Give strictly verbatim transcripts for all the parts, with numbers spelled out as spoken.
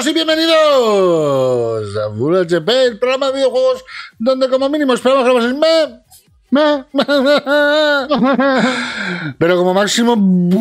todos y bienvenidos a Full H P, el programa de videojuegos donde como mínimo esperamos que vamos me, me, pero como máximo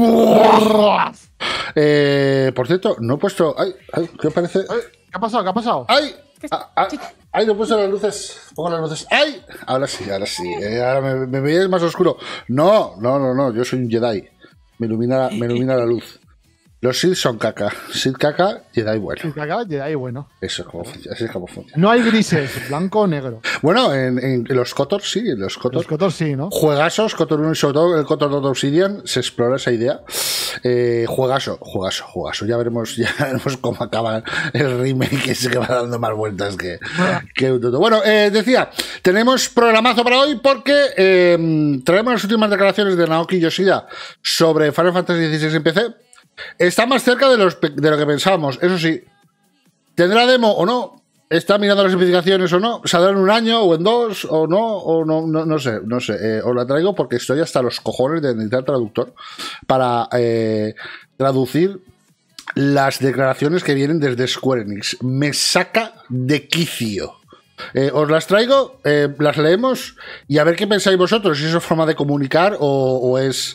eh, por cierto, no he puesto ay, ay, ¿qué parece? ¿Qué ha pasado? ¿Qué ha pasado? ¡Ay! Ah, ah, ¡ay! No he puesto las luces. Pongo las luces. ¡Ay! Ahora sí, ahora sí. Eh, ahora me, me veis más oscuro. No, no, no, no. Yo soy un Jedi. Me ilumina, me ilumina la luz. Los Sith son caca. Sith caca, Jedi bueno. Sith caca, Jedi bueno. Eso es como funciona. Así es como funciona. No hay grises, blanco o negro. Bueno, en, en, en los Kotor sí, en los Kotor. Los Kotor sí, ¿no? Juegasos, Kotor uno y sobre todo el Kotor dos Obsidian, se explora esa idea. Eh, juegaso, juegaso, juegaso. Ya veremos, ya veremos cómo acaba el remake, que se va dando más vueltas que, que un todo. Bueno, eh, decía, tenemos programazo para hoy porque eh, traemos las últimas declaraciones de Naoki Yoshida sobre Final Fantasy dieciséis en P C. Está más cerca de, los, de lo que pensábamos, eso sí. ¿Tendrá demo o no? ¿Está mirando las especificaciones o no? ¿Saldrá en un año o en dos o no? O no, no, no sé, no sé. Eh, os la traigo porque estoy hasta los cojones de necesitar traductor para eh, traducir las declaraciones que vienen desde Square Enix. Me saca de quicio. Eh, os las traigo, eh, las leemos y a ver qué pensáis vosotros. Si eso es forma de comunicar o, o es...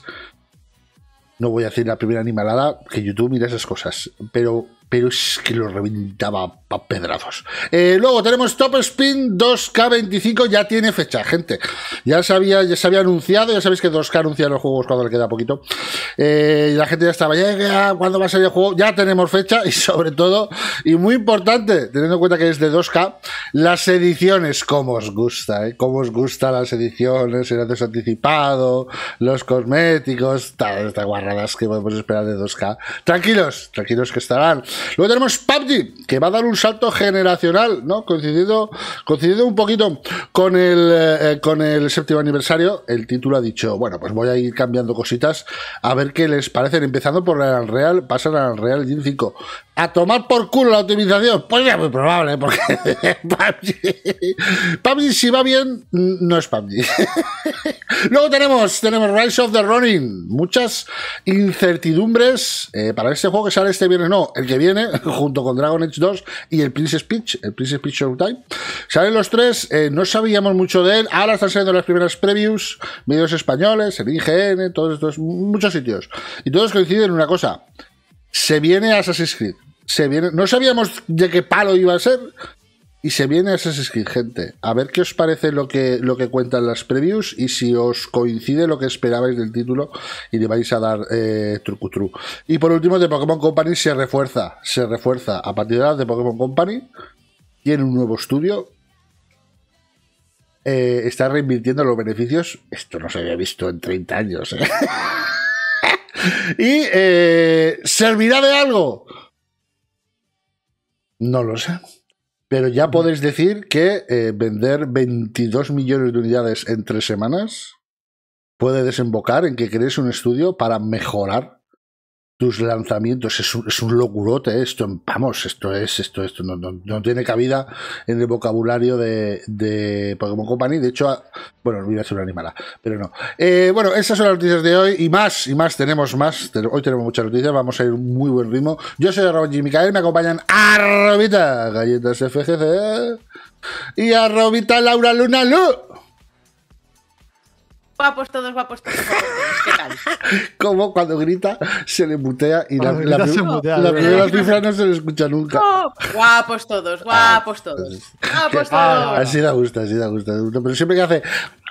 No voy a decir la primera animalada, que YouTube mira esas cosas, pero, pero es que lo reventaba a pedrazos. Eh, luego tenemos Top Spin dos K veinticinco, ya tiene fecha, gente. Ya se había, ya se había anunciado, ya sabéis que dos K anuncia los juegos cuando le queda poquito. Eh, y la gente ya estaba, ya, ¿cuándo va a salir el juego? Ya tenemos fecha y sobre todo, y muy importante, teniendo en cuenta que es de dos K, las ediciones, cómo os gusta, ¿eh? Cómo os gustan las ediciones, el acceso anticipado, los cosméticos, tal, estas guarradas que podemos esperar de dos K. Tranquilos, tranquilos que estarán. Luego tenemos P U B G, que va a dar un salto generacional, ¿no? Coincidiendo, coincidiendo un poquito con el, eh, con el séptimo aniversario. El título ha dicho, bueno, pues voy a ir cambiando cositas a ver qué les parecen. Empezando por el Unreal, pasan al Unreal Engine cinco. A tomar por culo la optimización. Pues ya muy probable, porque P U B G, P U B G si va bien, no es P U B G. Luego tenemos, tenemos Rise of the Ronin. Muchas incertidumbres eh, para este juego que sale este viernes, no, el que viene, junto con Dragon Age dos y el Princess Peach, el Princess Peach Showtime. Salen los tres, eh, no sabíamos mucho de él, ahora están saliendo las primeras previews, medios españoles, el I G N, todos estos, muchos sitios. Y todos coinciden en una cosa, se viene Assassin's Creed. Se viene, no sabíamos de qué palo iba a ser y se viene Assassin's Creed, gente. A ver qué os parece lo que, lo que cuentan las previews y si os coincide lo que esperabais del título y le vais a dar eh, trucutru. Y por último, The Pokémon Company se refuerza, se refuerza. A partir de ahora, The Pokémon Company tiene un nuevo estudio. Eh, está reinvirtiendo los beneficios. Esto no se había visto en treinta años. ¿eh? y eh, ¿servirá de algo? No lo sé. Pero ya podéis decir que eh, vender veintidós millones de unidades en tres semanas puede desembocar en que crees un estudio para mejorar tus lanzamientos. Es un, es un locurote esto. Vamos, esto es, esto, esto no, no, no tiene cabida en el vocabulario de, de Pokémon Company. De hecho, bueno, no iba a ser una animala, pero no. Eh, bueno, esas son las noticias de hoy y más, y más, tenemos más. Hoy tenemos muchas noticias, vamos a ir un muy buen ritmo. Yo soy arroba Jimmy Micael, me acompañan arrobita Galletas F G C y arrobita Laura Luna Lu. Guapos todos, guapos todos, guapos todos. ¿Qué tal? Como cuando grita se le mutea y la, la, la, mutea, la primera cifra no se le escucha nunca. Oh, guapos todos, guapos todos. Guapos todos. Así da gusto, así da gusto. Pero siempre que hace...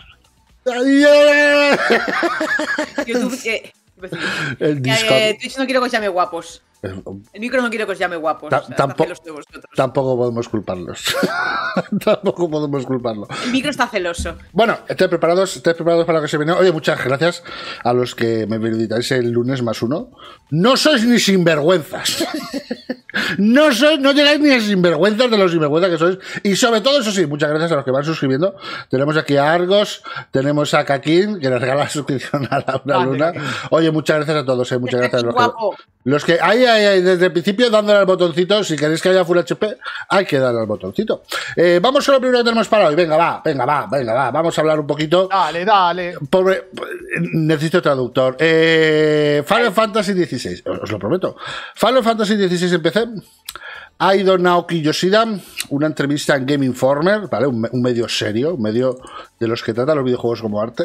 YouTube, eh, el Discord. Eh, Twitch no quiero que os llame guapos. El micro no quiero que os llame guapos. Ta o sea, tampoco, está celoso de vosotros. Tampoco podemos culparlos. Tampoco podemos culparlo. El micro está celoso. Bueno, ¿estáis preparados? ¿Estáis preparados para lo que se viene? Oye, muchas gracias a los que me felicitáis el lunes más uno. No sois ni sinvergüenzas. No sois, no llegáis ni a sinvergüenzas de los sinvergüenzas que sois. Y sobre todo, eso sí, muchas gracias a los que van suscribiendo. Tenemos aquí a Argos, tenemos a Kakin, que nos regala la suscripción a Laura Vale, Luna. Kakin. Oye, muchas gracias a todos, eh, muchas gracias a los Guapo. que... Los que hay, hay, hay, desde el principio dándole al botoncito, si queréis que haya Full H P, hay que darle al botoncito. Eh, vamos a lo primero que tenemos para hoy. Venga, va, venga, va, venga, va. Vamos a hablar un poquito. Dale, dale. Pobre, necesito traductor. Eh, Final Fantasy dieciséis, os lo prometo. Final Fantasy dieciséis en P C Ha ido Naoki Yoshida, una entrevista en Game Informer, ¿vale? Un, un medio serio, un medio de los que tratan los videojuegos como arte.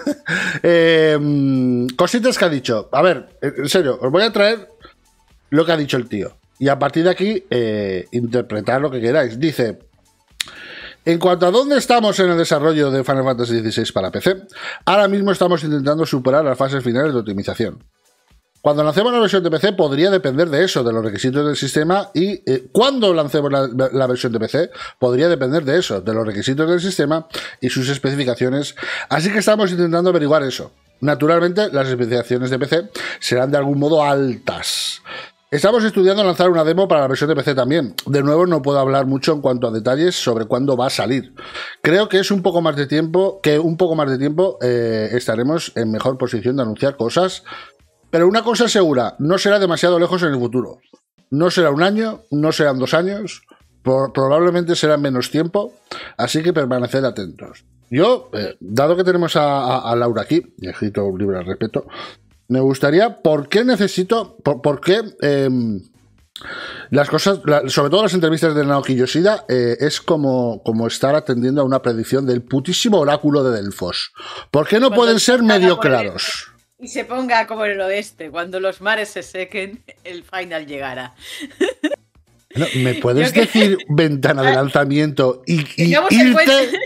eh, cositas que ha dicho. A ver, en serio, os voy a traer lo que ha dicho el tío. Y a partir de aquí, eh, interpretar lo que queráis. Dice: en cuanto a dónde estamos en el desarrollo de Final Fantasy dieciséis para P C, ahora mismo estamos intentando superar las fases finales de optimización. Cuando lancemos la versión de P C podría depender de eso, de los requisitos del sistema, y eh, cuando lancemos la, la versión de P C podría depender de eso, de los requisitos del sistema y sus especificaciones. Así que estamos intentando averiguar eso. Naturalmente, las especificaciones de P C serán de algún modo altas. Estamos estudiando lanzar una demo para la versión de P C también. De nuevo, no puedo hablar mucho en cuanto a detalles sobre cuándo va a salir. Creo que es un poco más de tiempo, que un poco más de tiempo eh, estaremos en mejor posición de anunciar cosas. Pero una cosa es segura, no será demasiado lejos en el futuro. No será un año, no serán dos años, por, probablemente será menos tiempo, así que permaneced atentos. Yo, eh, dado que tenemos a, a, a Laura aquí, y he escrito un libro al respecto, me gustaría, ¿por qué necesito, por, por qué eh, las cosas, la, sobre todo las entrevistas de Naoki Yoshida, eh, es como, como estar atendiendo a una predicción del putísimo oráculo de Delfos? ¿Por qué no Cuando pueden ser medio por el- claros? Y se ponga como en el oeste, cuando los mares se sequen, el final llegará. No, ¿me puedes Yo que- decir ventana de lanzamiento y, y Tengamos en irte? cuenta-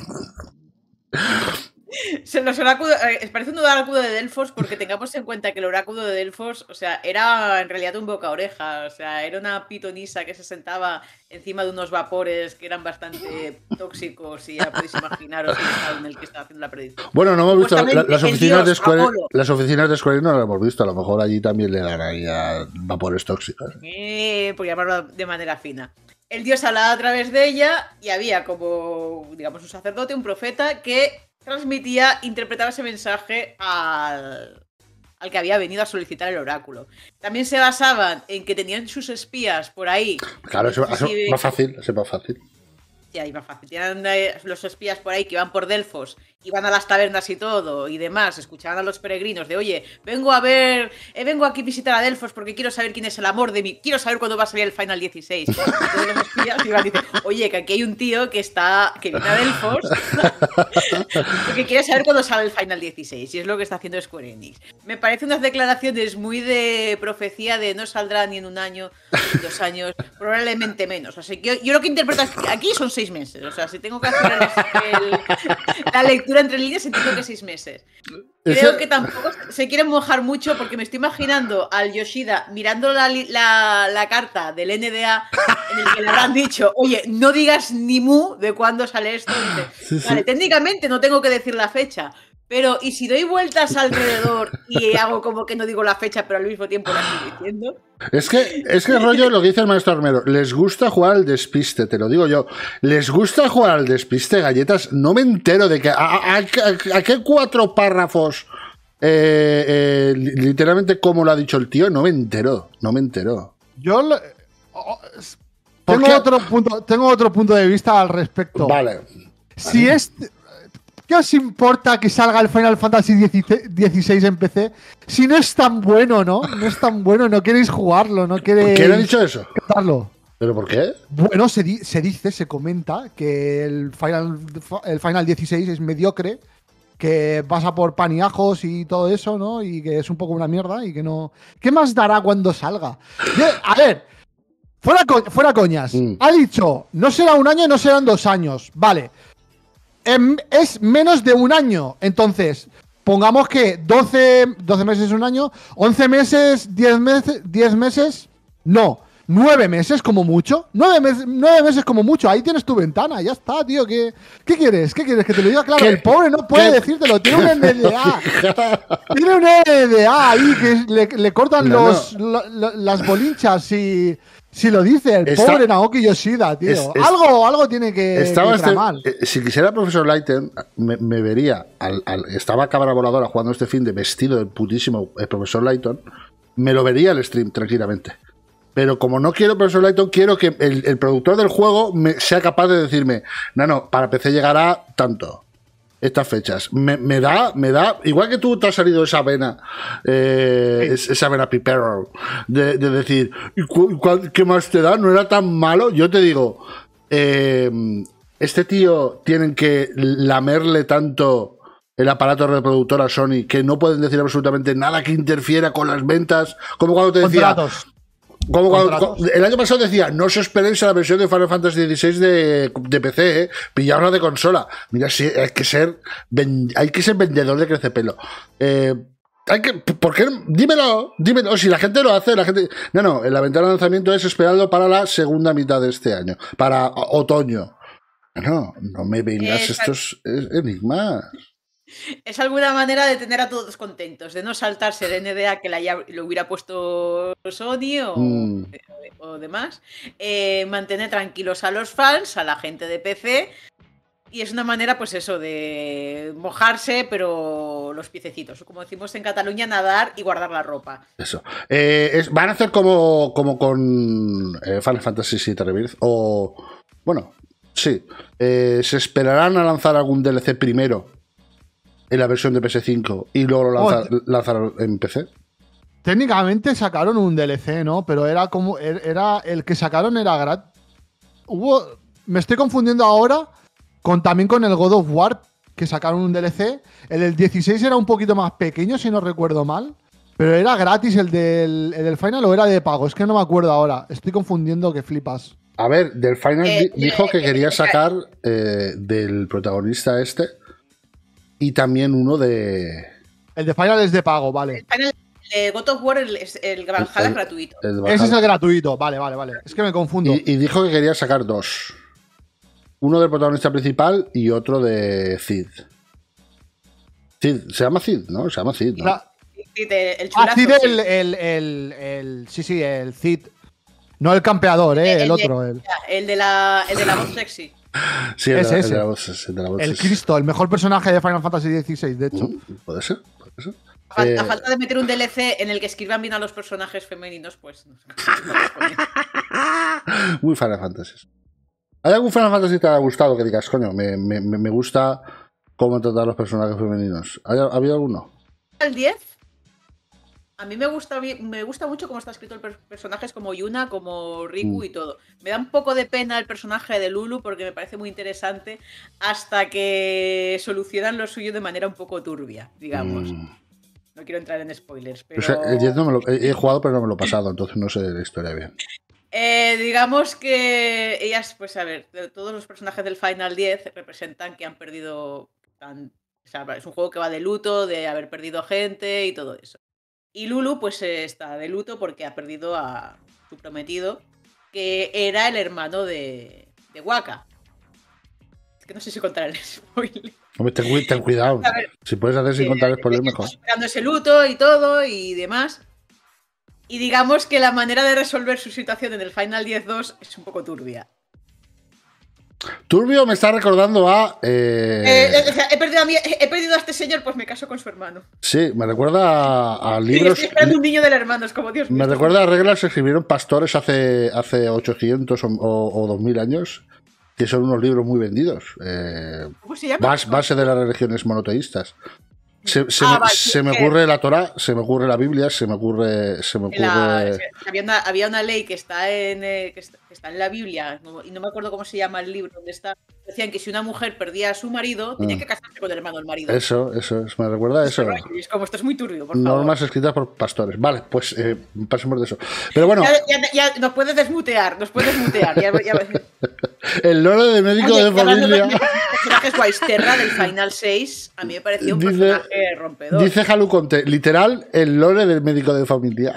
Se los oráculos, eh, parece un oráculo de Delfos porque tengamos en cuenta que el oráculo de Delfos, o sea, era en realidad un boca oreja, o sea, era una pitonisa que se sentaba encima de unos vapores que eran bastante tóxicos y ya podéis imaginaros el estado en el que estaba haciendo la predicción. Bueno, no hemos visto la- Supuestamente las el oficinas dios de Square, Apolo. las oficinas de Square no las hemos visto. A lo mejor allí también le dan ahí a vapores tóxicos. Eh, por llamarlo de manera fina. El dios hablaba a través de ella y había como, digamos, un sacerdote, un profeta que transmitía, interpretaba ese mensaje al, al que había venido a solicitar el oráculo. También se basaban en que tenían sus espías por ahí. Claro, eso, eso Inclusive- más fácil, eso es más fácil. Ya, iba fácil. Tenían eh, los espías por ahí que iban por Delfos, iban a las tabernas y todo, y demás, escuchaban a los peregrinos de, oye, vengo a ver, eh, vengo aquí a visitar a Delfos porque quiero saber quién es el amor de mi, quiero saber cuándo va a salir el Final dieciséis. Y todos los espías iban y dicen, oye, que aquí hay un tío que está, que viene a Delfos porque quiere saber cuándo sale el Final dieciséis, y es lo que está haciendo Square Enix. Me parece unas declaraciones muy de profecía de no saldrá ni en un año, ni en dos años, probablemente menos. Así que yo, yo lo que interpreto aquí son seis meses. O sea, si tengo que hacer el- el- la lectura entre líneas, entiendo que seis meses. Creo Ese- que tampoco se quieren mojar mucho porque me estoy imaginando al Yoshida mirando la, li- la, la carta del N D A en el que le habrán dicho, oye, no digas ni mu de cuándo sale esto. Y dice, Sí, sí. vale, técnicamente no tengo que decir la fecha, pero ¿y si doy vueltas alrededor y hago como que no digo la fecha, pero al mismo tiempo la estoy diciendo? Es que, es que rollo lo que dice el maestro Armero. Les gusta jugar al despiste, te lo digo yo. Les gusta jugar al despiste, galletas. No me entero de que. ¿A, a- a- a qué cuatro párrafos? eh, eh, li- literalmente, como lo ha dicho el tío, no me entero. No me entero. Yo le- oh, es- ¿Por tengo qué? otro punto, tengo otro punto de vista al respecto. Vale. Si es, ¿qué os importa que salga el Final Fantasy dieciséis en P C? Si no es tan bueno, ¿no? No es tan bueno, no queréis jugarlo, no queréis ¿Quién ha dicho eso? catarlo. ¿Pero por qué? Bueno, se, di- se dice, se comenta que el Final, el Final dieciséis es mediocre, que pasa por pan y ajos y todo eso, ¿no? Y que es un poco una mierda y que no... ¿Qué más dará cuando salga? Yo- a ver, fuera, co- fuera coñas. Mm. Ha dicho, no será un año, no serán dos años. Vale. Em, es menos de un año. Entonces, pongamos que doce, doce meses un año, once meses, diez meses, diez meses, no. nueve meses como mucho. nueve meses, nueve meses como mucho. Ahí tienes tu ventana. Ya está, tío. ¿Qué, qué quieres? ¿Qué quieres? Que te lo diga claro. ¿Qué? El pobre no puede ¿Qué? decírtelo. Tiene un N D A. Tiene un N D A ahí que le, le cortan No, los, lo- lo- las bolinchas si, si lo dice. El Está- pobre Naoki Yoshida, tío. Es- es- algo, algo tiene que, Estaba que este- tramar. eh, si quisiera profesor Lighten, me, me vería. Al, al- estaba Cabra Voladora jugando este fin de vestido del putísimo eh, profesor Lighton. Me lo vería el stream tranquilamente. Pero como no quiero profesor Lighton, quiero que el, el productor del juego me, sea capaz de decirme: no, no, para P C llegará tanto. estas fechas. Me, me da, me da, igual que tú te has salido esa vena, eh, sí. esa vena pipero, de, de decir, ¿qué más te da? ¿No era tan malo? Yo te digo, eh, este tío tienen que lamerle tanto el aparato reproductor a Sony que no pueden decir absolutamente nada que interfiera con las ventas, como cuando te decía... Contratos. Como cuando, el año pasado decía, no os esperéis a la versión de Final Fantasy dieciséis de, de P C, ¿eh? Pilladla de consola. Mira, sí, hay que ser hay que ser vendedor de crecepelo. Eh, hay que, ¿por qué? Dímelo, dímelo. Si la gente lo hace, la gente... No, no, la ventana de lanzamiento es esperarlo para la segunda mitad de este año, para otoño. No, no me vengas estos enigmas. Es alguna manera de tener a todos contentos, de no saltarse el N D A que la haya, lo hubiera puesto Sony o, mm. o demás, eh, mantener tranquilos a los fans, a la gente de P C, y es una manera, pues eso, de mojarse, pero los piececitos, como decimos en Cataluña, nadar y guardar la ropa. Eso. Eh, es, van a hacer como, como con eh, Final Fantasy siete Rebirth, o, bueno, sí, eh, se esperarán a lanzar algún D L C primero en la versión de P S cinco y luego lo lanzar, oh, lanzaron en P C. Técnicamente sacaron un D L C, ¿no? Pero era como. Era, el que sacaron era gratis. Hubo. Me estoy confundiendo ahora con también con el God of War, que sacaron un D L C. El del dieciséis era un poquito más pequeño, si no recuerdo mal. Pero era gratis el del, el del Final o era de pago. Es que no me acuerdo ahora. Estoy confundiendo que flipas. A ver, del Final eh, dijo eh, que quería sacar eh, del protagonista este. Y también uno de... El de Final es de pago, vale. El Final, eh, God of War, el, el Valhalla es gratuito. El Ese es el gratuito, vale, vale, vale. Es que me confundo. Y, y dijo que quería sacar dos. Uno del protagonista principal y otro de Cid. Cid, se llama Cid, ¿no? Se llama Cid, ¿no? La... Cid, el chulazo, ah, Cid, el, el, el, el... Sí, sí, el Cid. No el campeador, ¿eh? El, el otro. El, el, de la, el de la voz sexy. Sí, es el, ese. El, de la voz, el, de la voz el Cristo, el mejor personaje de Final Fantasy dieciséis, de hecho. Uh, puede ser, puede ser. A, falta, eh... a falta de meter un D L C en el que escriban bien a los personajes femeninos, pues no sé. Muy Final Fantasy. ¿Hay algún Final Fantasy que te haya gustado que digas, coño, me, me, me gusta cómo tratar a los personajes femeninos? ¿Ha habido alguno? El diez. A mí me gusta, me gusta mucho cómo está escrito el per personajes como Yuna, como Riku mm. y todo. Me da un poco de pena el personaje de Lulu porque me parece muy interesante hasta que solucionan lo suyo de manera un poco turbia, digamos. Mm. No quiero entrar en spoilers, pero... O sea, el diez no me lo, he, he jugado pero no me lo he pasado, entonces no sé la historia bien. Eh, digamos que ellas, pues a ver, todos los personajes del Final diez representan que han perdido... Tan, o sea, es un juego que va de luto, de haber perdido gente y todo eso. Y Lulu pues está de luto porque ha perdido a su prometido, que era el hermano de, de Waka. Es que no sé si contar el spoiler. Hombre, ten, ten cuidado. Ver, si puedes hacer sin eh, contar el spoiler, mejor. Superando ese luto y todo y demás. Y digamos que la manera de resolver su situación en el Final diez dos es un poco turbia. Turbio me está recordando a... Eh... Eh, o sea, he, perdido a mi, he perdido a este señor, pues me caso con su hermano. Sí, me recuerda a, a libros... Sí, estoy esperando un niño del hermano, es como Dios mío. Me recuerda a reglas que escribieron pastores hace, hace ochocientos o, o, o dos mil años, que son unos libros muy vendidos. Eh, ¿Cómo se llama? Base, base de las religiones monoteístas. Se, se, ah, me, vale, se me ocurre la Torá, se me ocurre la Biblia, se me ocurre... Se me ocurre... La, había, una, había una ley que está, en, eh, que, está, que está en la Biblia, y no me acuerdo cómo se llama el libro, donde está. Decían que si una mujer perdía a su marido, tenía mm. que casarse con el hermano del marido. Eso, eso, me recuerda a eso. Es como, esto es muy turbio, por favor. Normas escritas por pastores. Vale, pues eh, pasemos de eso. Pero bueno... Ya, ya, ya nos puedes desmutear, nos puedes mutear. Ya, ya... El lore de médico Oye, de familia... El personaje es Waisterra del Final seis, a mí me pareció un dice, personaje rompedor. Dice Halu Conte, literal, el lore del médico de familia.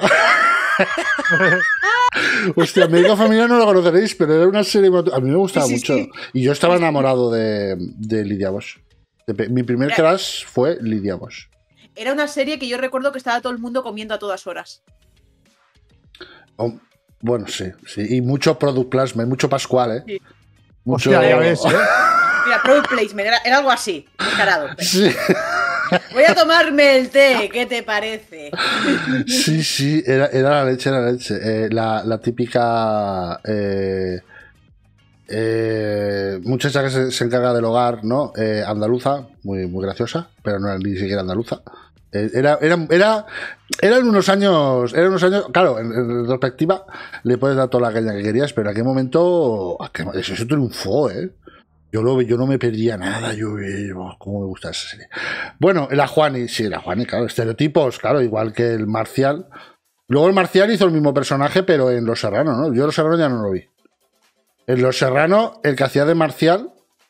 Hostia, médico de familia no lo conoceréis, pero era una serie... A mí me gustaba sí, sí, mucho. Sí. Y yo estaba enamorado de, de Lydia Bosch. De, mi primer era, crush fue Lydia Bosch. Era una serie que yo recuerdo que estaba todo el mundo comiendo a todas horas. Oh, bueno, sí, sí. Y mucho product placement, mucho Pascual, ¿eh? Sí. Mucho... Hostia, ya ves, ¿eh? Mira, product placement, era, era algo así, descarado. Sí. Voy a tomarme el té, ¿qué te parece? Sí, sí, era, era la leche, era la leche. Eh, la, la típica... Eh, Eh, muchacha que se, se encarga del hogar, ¿no? Eh, andaluza, muy, muy graciosa, pero no era ni siquiera andaluza. Eh, era, era, era, eran unos años, eran unos años, claro, en, en retrospectiva le puedes dar toda la caña que querías, pero en aquel momento, eso, eso triunfó, ¿eh? Yo, lo, yo no me perdía nada, yo, yo cómo me gusta esa serie. Bueno, la Juani, sí, la Juani, claro, estereotipos, claro, igual que el Marcial. Luego el Marcial hizo el mismo personaje, pero en Los Serrano, ¿no? Yo Los Serrano ya no lo vi. En Los Serrano, el que hacía de Marcial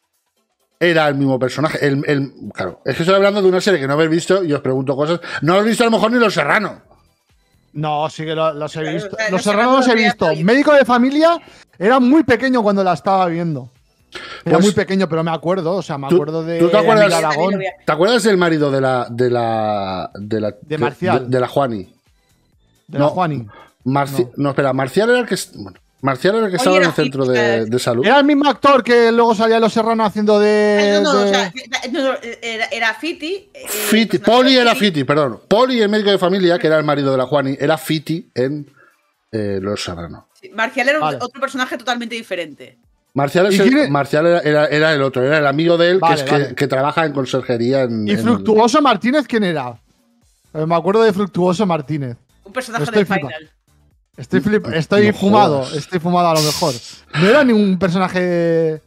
era el mismo personaje. El, el, claro, es que estoy hablando de una serie que no habéis visto y os pregunto cosas. No habéis visto a lo mejor ni Los Serrano. No, sí que lo- los he Claro, visto. o sea, Los Los Serrano los he Serrano visto. había salido. Médico de familia era muy pequeño cuando la estaba viendo. Era Pues- muy pequeño, pero me acuerdo. O sea, me ¿Tú- acuerdo de tú te acuerdas- Emilio Aragón. ¿Te acuerdas del marido de la. de la. de la. De Marcial. De, de la Juani? De No. la Juani. Marci- no. No. espera, Marcial era el que. Bueno, Marcial era el que estaba en era el centro hippie, de, ¿sabes? de salud. Era el mismo actor que luego salía en Los Serrano haciendo de. no, no, de- o sea, no, no, era, era Fiti. eh, Fiti, el personaje Poli de era Fiti, perdón. Poli, el médico de familia, que era el marido de la Juani, era Fiti en eh, Los Serrano. Sí, Marcial era un- Vale. otro personaje totalmente diferente. Marcial, es ¿Y el- quién es? Marcial era, era- era el otro, era el amigo de él, Vale, que, es vale. que, que trabaja en conserjería en. ¿Y en- Fructuoso Martínez quién era? Eh, Me acuerdo de Fructuoso Martínez. Un personaje Estoy del flipa. final. Estoy, flip, estoy No fumado, jodas. estoy fumado a lo mejor. No era ningún personaje.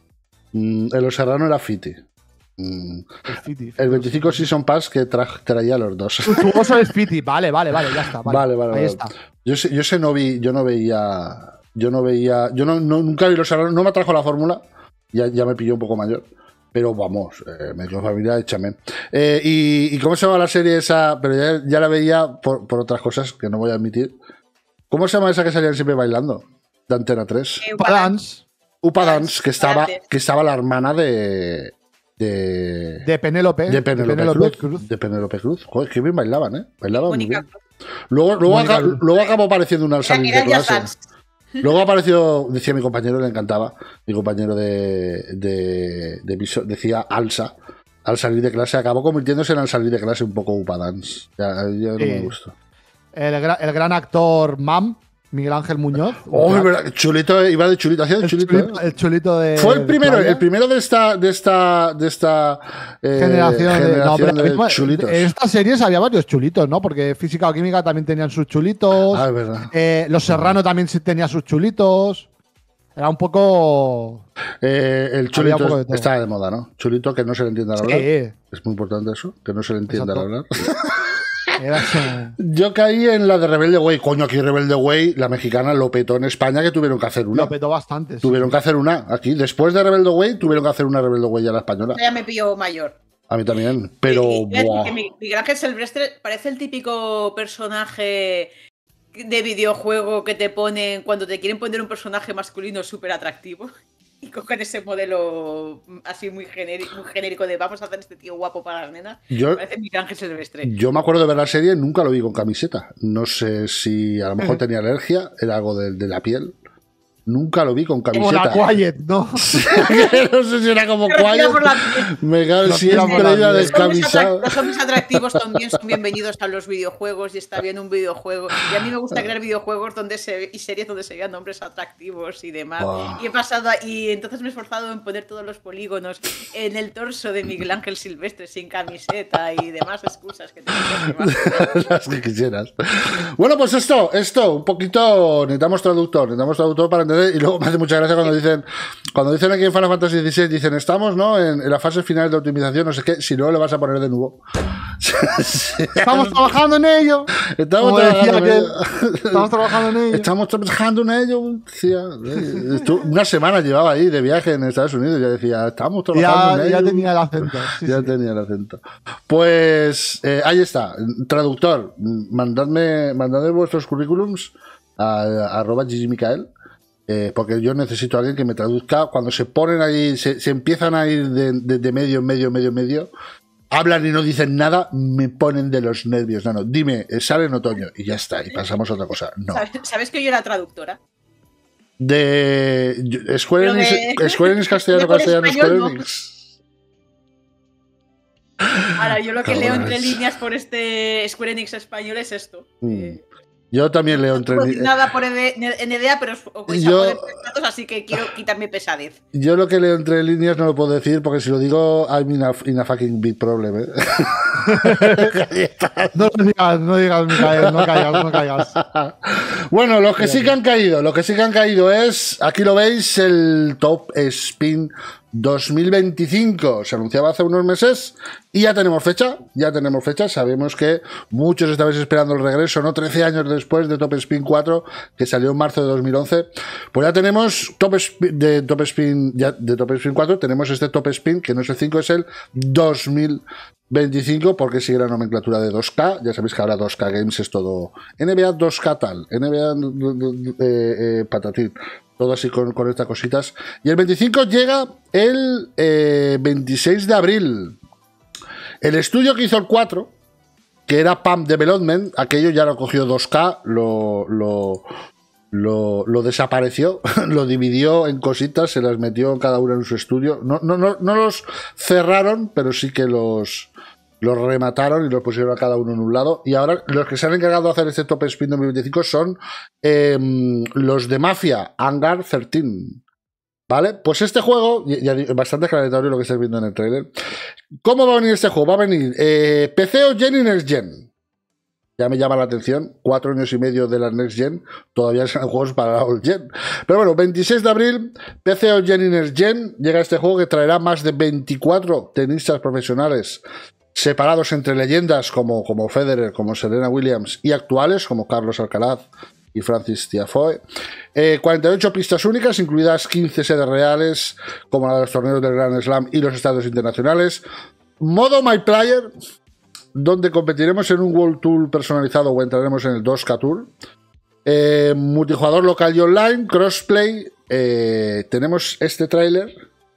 Mm, en Los Serrano era Fiti. Mm, Es Fiti. el veinticinco Season Pass que tra- traía a los dos. Fructuoso es Fiti. Vale, vale, vale, ya está. Vale, Vale, vale, Ahí vale. está. Yo sé, yo sé no vi, yo no veía, yo no veía, yo no, no- nunca vi Los Serrano, no me atrajo la fórmula, ya, ya me pilló un poco mayor, pero vamos, eh, me quedo familia, échame. Eh, y, y cómo se llama la serie esa, pero ya, ya la veía por, por otras cosas que no voy a admitir. ¿Cómo se llama esa que salían siempre bailando? De Antena tres. Eh, Dance Upa Dance, que estaba, Dance. que estaba la hermana de. de. de Penélope. de Penélope Penélope Cruz, De Penélope Cruz. Joder, que bien bailaban, ¿eh? Bailaban muy Mónica bien. Luego, luego, Mónica aca- Cruz. luego acabó apareciendo una al Era, salir era de Jazz clase. Dance. Luego apareció, decía mi compañero, le encantaba, mi compañero de, de, de viso- decía Alsa, al salir de clase, acabó convirtiéndose en al salir de clase un poco Upa Dance. Ya, ya no Sí. me gustó. El, gra- el gran actor Mam, Miguel Ángel Muñoz. Oh, Un es crack. verdad, chulito, eh, iba de chulito, hacía de el, chulito. chulito, eh. el chulito de. Fue el de primero, playa. el primero de esta, de esta, de esta eh, Generación, de, no, generación pero de mismo- chulitos. En estas series había varios chulitos, ¿no? Porque física o química también tenían sus chulitos. Ah, es verdad. eh, Los Serrano también sí tenía sus chulitos. Era un poco. Eh, el Había un chulito poco de todo. está de moda, ¿no? Chulito que no se le entienda al hablar. Sí, Es muy importante eso, que no se le entienda al Exacto. hablar. era ese- Yo caí en la de Rebelde Way. Coño, aquí Rebelde Way, la mexicana lo petó en España, que tuvieron que hacer una. lo petó bastante. sí. Tuvieron que hacer una. Aquí, después de Rebelde Way, tuvieron que hacer una Rebelde Way a la española. Ya me pilló mayor. A mí también. Pero. Y- y- y- buah. que Mi- Miguel Ángel Silvestre parece el típico personaje de videojuego que te ponen cuando te quieren poner un personaje masculino súper atractivo y cogen ese modelo así muy genérico, muy genérico de vamos a hacer este tío guapo para las nenas. Yo, Parece Miguel Ángel Silvestre. yo me acuerdo de ver la serie, nunca lo vi con camiseta. No sé si a lo mejor tenía alergia, era algo de, de la piel. Nunca lo vi con Como la camiseta. Quiet, ¿no? no sé si era como Pero tira Quiet. por la- Me cago Lo tira por siempre la iba piel. Los hombres, descamisado. atrac- los hombres atractivos también son bienvenidos a los videojuegos y está bien un videojuego. Y a mí me gusta crear videojuegos donde se y series donde se vean hombres atractivos y demás. Oh. Y he pasado a- y entonces me he esforzado en poner todos los polígonos en el torso de Miguel Ángel Silvestre sin camiseta y demás excusas que tengo que hacer. Las que quisieras. Bueno, pues esto, esto, un poquito. Necesitamos traductor, necesitamos traductor para entender. Y luego me hace mucha gracia cuando dicen, cuando dicen aquí en Final Fantasy dieciséis, dicen, estamos, ¿no? En, en la fase final de optimización, no sé qué, si no le vas a poner de nuevo. Estamos trabajando en ello. Estamos Como decía trabajando en aquel, ello. Estamos trabajando en ello. Estamos trabajando en ello. Decía, eh, estu- una semana llevaba ahí de viaje en Estados Unidos. Ya decía, estamos trabajando Ya, en ya ello. tenía el acento. sí, Ya sí. tenía el acento. Pues eh, ahí está. Traductor, mandadme, mandadme vuestros currículums a, a arroba Gigi Micael, eh, porque yo necesito a alguien que me traduzca. Cuando se ponen ahí, se, se empiezan a ir de, de- de medio en medio, medio, medio, hablan y no dicen nada, me ponen de los nervios. No, no, dime, eh, sale en otoño y ya está, y pasamos a otra cosa. No. ¿Sabes, ¿Sabes que yo era traductora? De yo- Square Pero Enix, de- Square Enix castellano, de por castellano, español, Square no. Enix. Ahora, yo lo que leo entre Cabrones. líneas por este Square Enix español es esto. Mm. Eh, Yo también leo entre No líneas. nada por N D A, pero os vais Yo- a poner datos, así que quiero quitar mi pesadez. Yo lo que leo entre líneas no lo puedo decir porque si lo digo, I'm in a, in a fucking big problem. ¿eh? No lo digas, no digas, Micael, no caigas, no caigas. Bueno, los que sí que han caído, lo que sí que han caído es, aquí lo veis, el Top Spin dos mil veinticinco. Se anunciaba hace unos meses y ya tenemos fecha, ya tenemos fecha. Sabemos que muchos estabais esperando el regreso, ¿no? trece años después de Top Spin cuatro, que salió en marzo de dos mil once. Pues ya tenemos Top Spin, de Top Spin, ya, de Top Spin cuatro, tenemos este Top Spin, que no es el cinco, es el dos mil veinticinco, porque sigue la nomenclatura de dos K. Ya sabéis que ahora dos K Games es todo N B A dos K tal, N B A eh, eh, patatín, todo así con, con estas cositas. Y el veinticinco llega el eh, veintiséis de abril. El estudio que hizo el cuatro, que era Pump Development, aquello ya lo cogió dos K, lo, lo, lo, lo desapareció, lo dividió en cositas, se las metió cada uno en su estudio. No, no, no, no los cerraron, pero sí que los, los remataron y los pusieron a cada uno en un lado. Y ahora los que se han encargado de hacer este Top Spin dos mil veinticinco son eh, los de Mafia, Hangar trece. ¿Vale? Pues este juego, ya, ya, bastante aclaratorio lo que estáis viendo en el trailer. ¿Cómo va a venir este juego? Va a venir eh, P C o Gen y Next Gen. Ya me llama la atención, cuatro años y medio de la Next Gen, todavía son juegos para la Old Gen. Pero bueno, veintiséis de abril, P C o Gen y Next Gen, llega este juego que traerá más de veinticuatro tenistas profesionales separados entre leyendas como, como Federer, como Serena Williams y actuales como Carlos Alcaraz y Francis Tiafoe. Eh, cuarenta y ocho pistas únicas, incluidas quince sedes reales, como la de los torneos del Grand Slam y los estadios internacionales. Modo My Player, donde competiremos en un World Tour personalizado o entraremos en el dos K Tour. Eh, multijugador local y online, crossplay. Eh, tenemos este tráiler.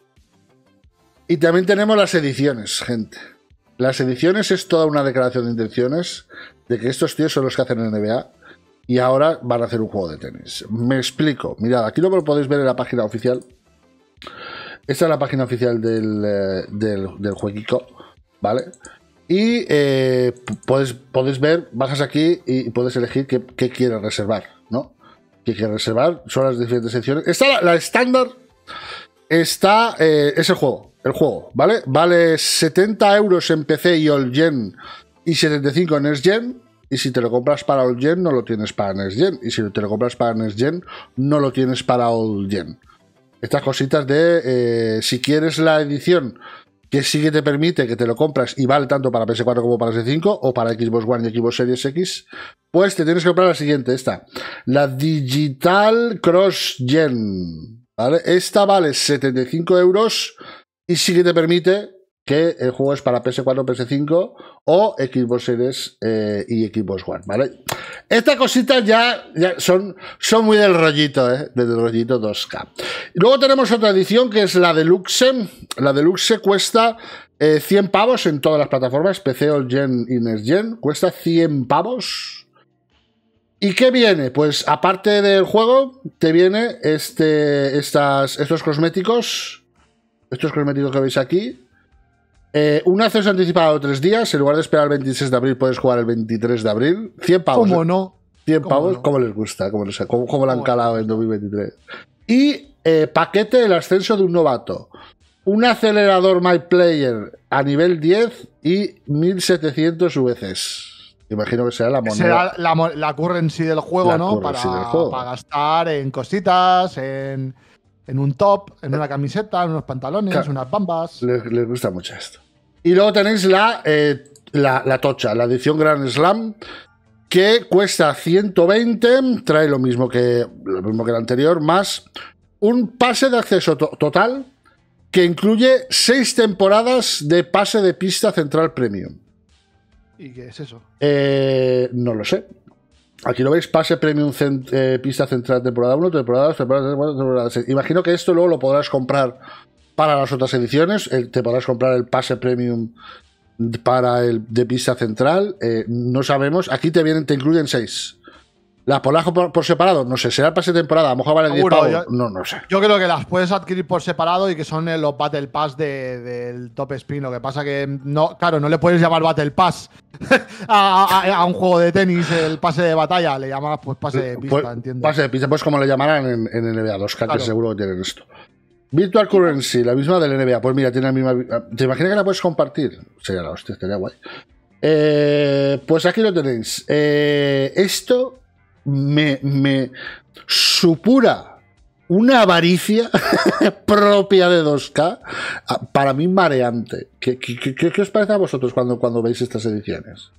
Y también tenemos las ediciones, gente. Las ediciones es toda una declaración de intenciones de que estos tíos son los que hacen N B A. Y ahora van a hacer un juego de tenis. Me explico. Mirad, aquí lo podéis ver en la página oficial. Esta es la página oficial del, eh, del, del jueguico, ¿vale? Y eh, puedes, podéis ver, bajas aquí y puedes elegir qué, qué quieres reservar, ¿no? ¿Qué quieres reservar? Son las diferentes secciones. Está la estándar, está, eh, es el juego, el juego, ¿vale? Vale setenta euros en P C y All Gen y setenta y cinco en Next Gen. Y si te lo compras para All Gen, no lo tienes para Next Gen. Y si te lo compras para Next Gen, no lo tienes para All Gen. Estas cositas de, eh, si quieres la edición que sí que te permite que te lo compras y vale tanto para P S cuatro como para P S cinco o para Xbox One y Xbox Series X, pues te tienes que comprar la siguiente, esta. La Digital Cross Gen. ¿Vale? Esta vale setenta y cinco euros y sí que te permite que el juego es para P S cuatro, P S cinco o Xbox Series eh, y Xbox One, ¿vale? Estas cositas ya, ya son, son muy del rollito, ¿eh? Del rollito dos K. Y luego tenemos otra edición que es la Deluxe. La Deluxe cuesta eh, cien pavos en todas las plataformas, P C, All Gen y Next Gen. Cuesta cien pavos. ¿Y qué viene? Pues aparte del juego, te viene este, estas, estos cosméticos. Estos cosméticos que veis aquí. Eh, un acceso anticipado de tres días. En lugar de esperar el veintiséis de abril, puedes jugar el veintitrés de abril. cien pavos. ¿Cómo ¿eh? no? cien ¿Cómo pavos. no? ¿Cómo les gusta? ¿Cómo, les, cómo, cómo lo han calado en dos mil veintitrés? Y eh, paquete del ascenso de un novato. Un acelerador My Player a nivel diez y mil setecientos V Cs. Imagino que será la moneda. Será la, mo- la currency del juego, La ¿no? currency Para, del juego. para gastar en cositas, en, en un top, en una camiseta, en unos pantalones, Claro. unas bambas. Les, les gusta mucho esto. Y luego tenéis la, eh, la, la tocha, la edición Grand Slam, que cuesta ciento veinte, trae lo mismo que, lo mismo que el anterior, más un pase de acceso to- total que incluye seis temporadas de pase de pista central premium. ¿Y qué es eso? Eh, no lo sé. Aquí lo veis, pase premium cent- eh, pista central temporada uno, temporada dos, temporada tres, temporada seis. Imagino que esto luego lo podrás comprar para las otras ediciones. El, te podrás comprar el pase premium para el de pista central. Eh, no sabemos. Aquí te vienen, te incluyen seis. Las polajas por, por separado, no sé, será el pase de temporada, a lo mejor vale diez Seguro, pavos. yo- No, no sé. Yo creo que las puedes adquirir por separado y que son en los Battle Pass de- del Top Spin. Lo que pasa que no, claro, no le puedes llamar Battle Pass a, a- a un juego de tenis el pase de batalla, le llamas pues pase de pista, Pues, entiendo. pase de pista, pues como le llamarán en, en N B A dos K, Claro. que seguro que tienen esto. Virtual Currency, la misma del N B A. Pues mira, tiene la misma. ¿Te imaginas que la puedes compartir? Sería la hostia, estaría guay. Eh, pues aquí lo tenéis. Eh, esto me, me supura una avaricia propia de dos K, para mí mareante. ¿Qué, qué, qué, qué os parece a vosotros cuando, cuando veis estas ediciones?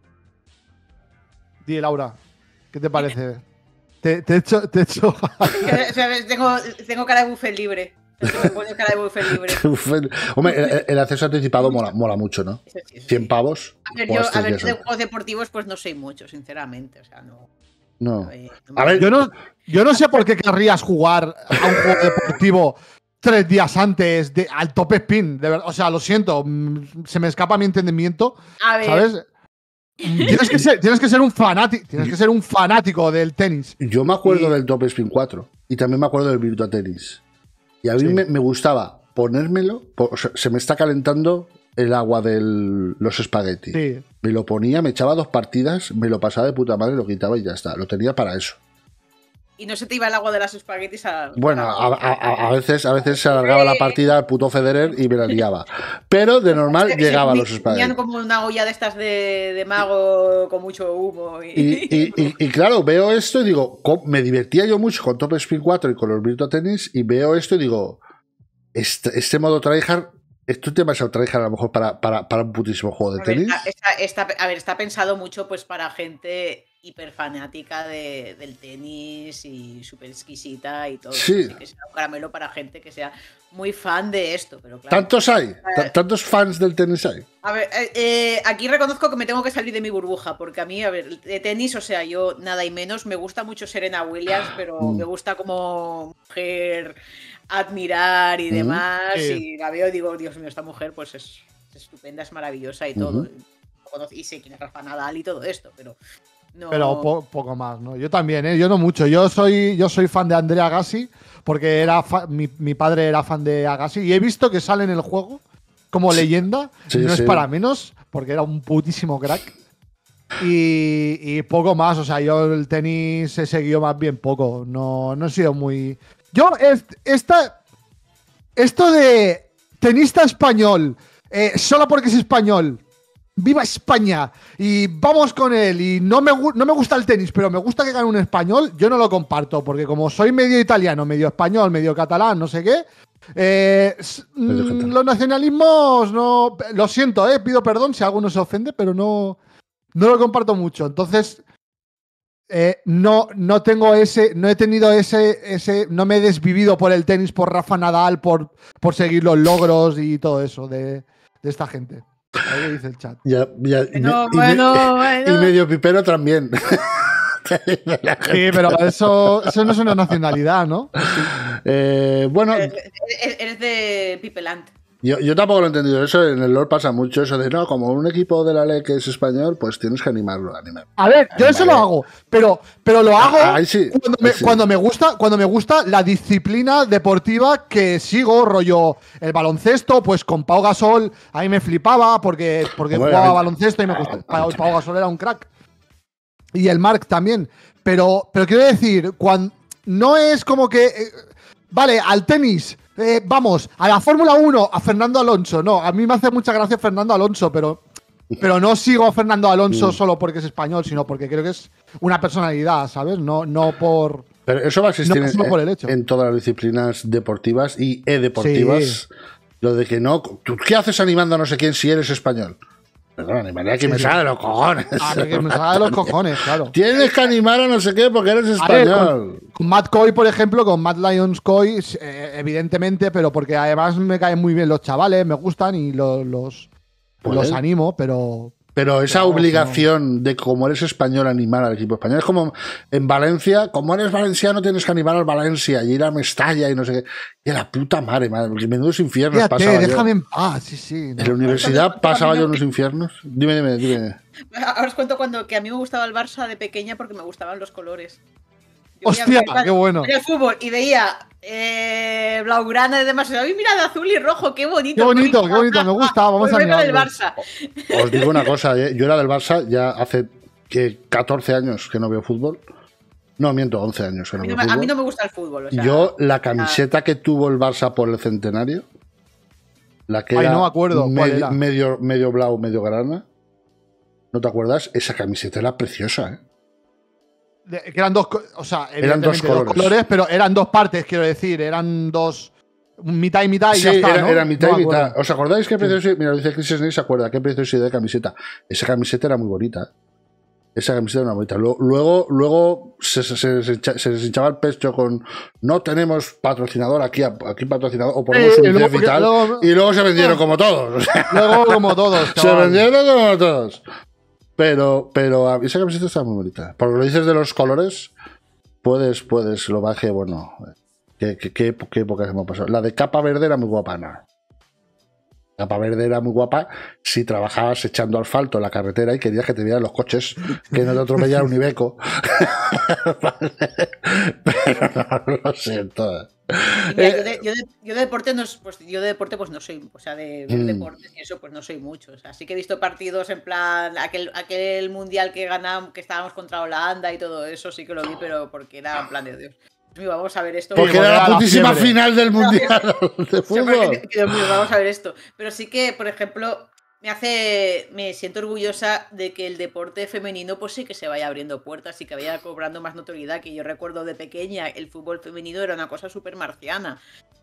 Di, Laura, ¿qué te parece? Te, te he hecho. Te he hecho... O sea, tengo, tengo cara de buffet libre. Me pone cara de buffet libre. Hombre, el, el acceso anticipado mola, mola mucho, ¿no? Eso sí, eso cien sí. pavos. A ver, o yo, hasta a ver, diez yo de euros. juegos deportivos pues no sé mucho, sinceramente. O sea, no. No. eh, no A me- ver, Yo no, yo no sé por qué querrías jugar a un juego deportivo tres días antes de, al top spin. De verdad. O sea, lo siento, mm, se me escapa mi entendimiento. A ver, ¿Sabes? Tienes que ser, tienes que ser un fanático, tienes que ser un fanático del tenis. yo me acuerdo Y- del Top Spin cuatro y también me acuerdo del Virtua Tennis. Y a mí Sí. me, me gustaba ponérmelo, po- o sea, se me está calentando el agua de los espaguetis. Sí. Me lo ponía, me echaba dos partidas, me lo pasaba de puta madre, lo quitaba y ya está. Lo tenía para eso. y no se te iba el agua de las espaguetis a. Bueno, a, a- a veces, a veces se alargaba la partida al puto Federer y me la liaba. Pero de normal Se- se llegaba a comí- los comían espaguetis. como una olla de estas de, de mago con mucho humo. Y, Y, y- y- y claro, veo esto y digo, co- me divertía yo mucho con Top Spin cuatro y con los Virtua Tennis y veo esto y digo, este, este modo tryhard, esto te vas a tryhard a lo mejor para, para, para un putísimo juego de A ver, tenis. está, está- está- a ver, está pensado mucho pues para gente hiperfanática de, del tenis y súper exquisita y todo. Sí. Así que será un caramelo para gente que sea muy fan de esto, pero claro. ¿Tantos hay? Ta- ¿Tantos fans del tenis hay? A ver, eh, eh, aquí reconozco que me tengo que salir de mi burbuja, porque a mí, a ver, de tenis, o sea, yo nada y menos, me gusta mucho Serena Williams, pero Mm. me gusta como mujer admirar y Mm. demás, Sí. y la veo y digo, Dios mío, esta mujer pues es, es estupenda, es maravillosa y todo. Ujú. Conozco- Y sé quién es Rafa Nadal y todo esto, pero no... Pero po- poco más, ¿no? Yo también, ¿eh? Yo no mucho. Yo soy, yo soy fan de Andrea Agassi, porque era fa- mi, mi padre era fan de Agassi, y he visto que sale en el juego como leyenda. Sí, y no sí. es para menos, porque era un putísimo crack. Y, y poco más. O sea, yo el tenis he seguido más bien poco. No, no he sido muy. Yo, est- esta. Esto de tenista español, eh, solo porque es español. ¡Viva España! Y vamos con él. Y no me, gu- no me gusta el tenis, pero me gusta que gane un español. Yo no lo comparto, porque como soy medio italiano, medio español, medio catalán, no sé qué. eh, s- Medio mm, catalán. los nacionalismos no. Lo siento, eh, pido perdón si alguno se ofende, pero no, no lo comparto mucho. Entonces. eh, no, no tengo ese, no he tenido ese, ese, no me he desvivido por el tenis, por Rafa Nadal, por, por seguir los logros y todo eso de, de esta gente. A ver qué dice el chat. Ya, ya, y me- Bueno, y me- bueno, bueno. y medio pipero también. Sí, pero eso, eso no es una nacionalidad, ¿no? Eh, bueno, Eres, eres- eres de Pipelant. yo, yo tampoco lo he entendido. Eso en el LoL pasa mucho. Eso de no, como un equipo de la L E que es español, pues tienes que animarlo. Animar. A ver, yo eso Vale. lo hago, pero, pero lo hago Ah, ahí sí, cuando, me, ahí sí. cuando me gusta, cuando me gusta la disciplina deportiva que sigo, rollo el baloncesto, pues con Pau Gasol, ahí me flipaba porque, porque Hombre, jugaba a mí- baloncesto y me gustaba. Pau, Pau Gasol era un crack. Y el Marc también. Pero, pero quiero decir, cuando no es como que. eh, vale, al tenis. eh, vamos, a la Fórmula uno, a Fernando Alonso. No, a mí me hace mucha gracia Fernando Alonso, pero, pero no sigo a Fernando Alonso Mm. solo porque es español, sino porque creo que es una personalidad, ¿sabes? No, no por. Pero eso va a existir No, en, solo por el hecho. en todas las disciplinas deportivas y e-deportivas. Lo de que no. ¿Tú qué haces animando a no sé quién si eres español? Perdón, animaría a quien me sí. salga de los cojones. Ah, porque me salga de los cojones, claro. Tienes que animar a no sé qué porque eres A ver, español. Con Matt Coy, por ejemplo, con Matt Lyons Coy, eh, evidentemente, pero porque además me caen muy bien los chavales, me gustan y lo- los, Pues, los animo, pero, Pero esa No, obligación de, como eres español, animar al equipo español. Es como en Valencia, como eres valenciano, tienes que animar al Valencia y ir a Mestalla y no sé qué. Y a la puta madre, madre, porque menudos infiernos Fíjate, pasaba déjame yo. en paz, sí, sí. no. En la universidad Cuando- pasaba cuando- yo en los infiernos. Dime, dime, dime. Ahora os cuento cuando que a mí me gustaba el Barça de pequeña porque me gustaban los colores. Yo Hostia, veía- qué bueno. veía el fútbol y veía eh, blaugrana y demás. Y mira, de azul y rojo, qué bonito. Qué bonito, qué bonito, me gusta, vamos Pues a venga del mirarlo. Barça. Os digo una cosa, ¿eh? Yo era del Barça ya hace que catorce años que no veo fútbol. No, miento, once años que A no mí veo no, me, a fútbol. mí no me gusta el fútbol. O sea, Yo, la camiseta que tuvo el Barça por el centenario, la que Ay, era no me acuerdo, ¿cuál medio, era? medio, medio blau, medio grana, ¿no te acuerdas? Esa camiseta era preciosa, ¿eh? De- que eran dos, co- o sea, Eran dos evidentemente colores. pero eran dos partes, quiero decir, eran dos, mitad y mitad y Sí, ya está, era, ¿no? era mitad No y me acuerdo. mitad. ¿Os acordáis qué preciosidad? Mira, lo dice Chris Snake, se acuerda, qué preciosidad de camiseta. Esa camiseta era muy bonita, ¿eh? Esa camiseta era muy bonita. Luego, luego, luego se, se, se, se hincha- se les hinchaba el pecho con no tenemos patrocinador aquí, aquí patrocinador, o ponemos Sí, y un luego- chef y tal. luego- y luego se vendieron como todos. O sea, Luego, como todos, se chaval. vendieron como todos. Pero, pero a- esa camiseta está muy bonita. Porque lo dices de los colores, puedes, puedes, lo baje, bueno. ¿Qué, qué, qué, qué épocas hemos pasado? La de capa verde era muy guapa, ¿no? Capa verde era muy guapa si trabajabas echando asfalto en la carretera y querías que te vieran los coches, que no te atropellara un Iveco. Pero no, lo siento. Y mira, Eh, yo, de, yo, de, yo de deporte no es- pues yo de deporte pues no soy, o sea, de ver Mm. deportes y eso pues no soy mucho. O sea, sí que he visto partidos en plan aquel aquel mundial que ganamos, que estábamos contra Holanda y todo eso, sí que lo vi, pero porque era en plan de Dios. Dios mío, vamos a ver esto. Porque porque era era la la putísima fiebre. final del mundial de Sí, fútbol. porque, Dios mío, vamos a ver esto. Pero sí que, por ejemplo, me hace, me siento orgullosa de que el deporte femenino pues sí que se vaya abriendo puertas y que vaya cobrando más notoriedad. Que yo recuerdo de pequeña, el fútbol femenino era una cosa súper marciana.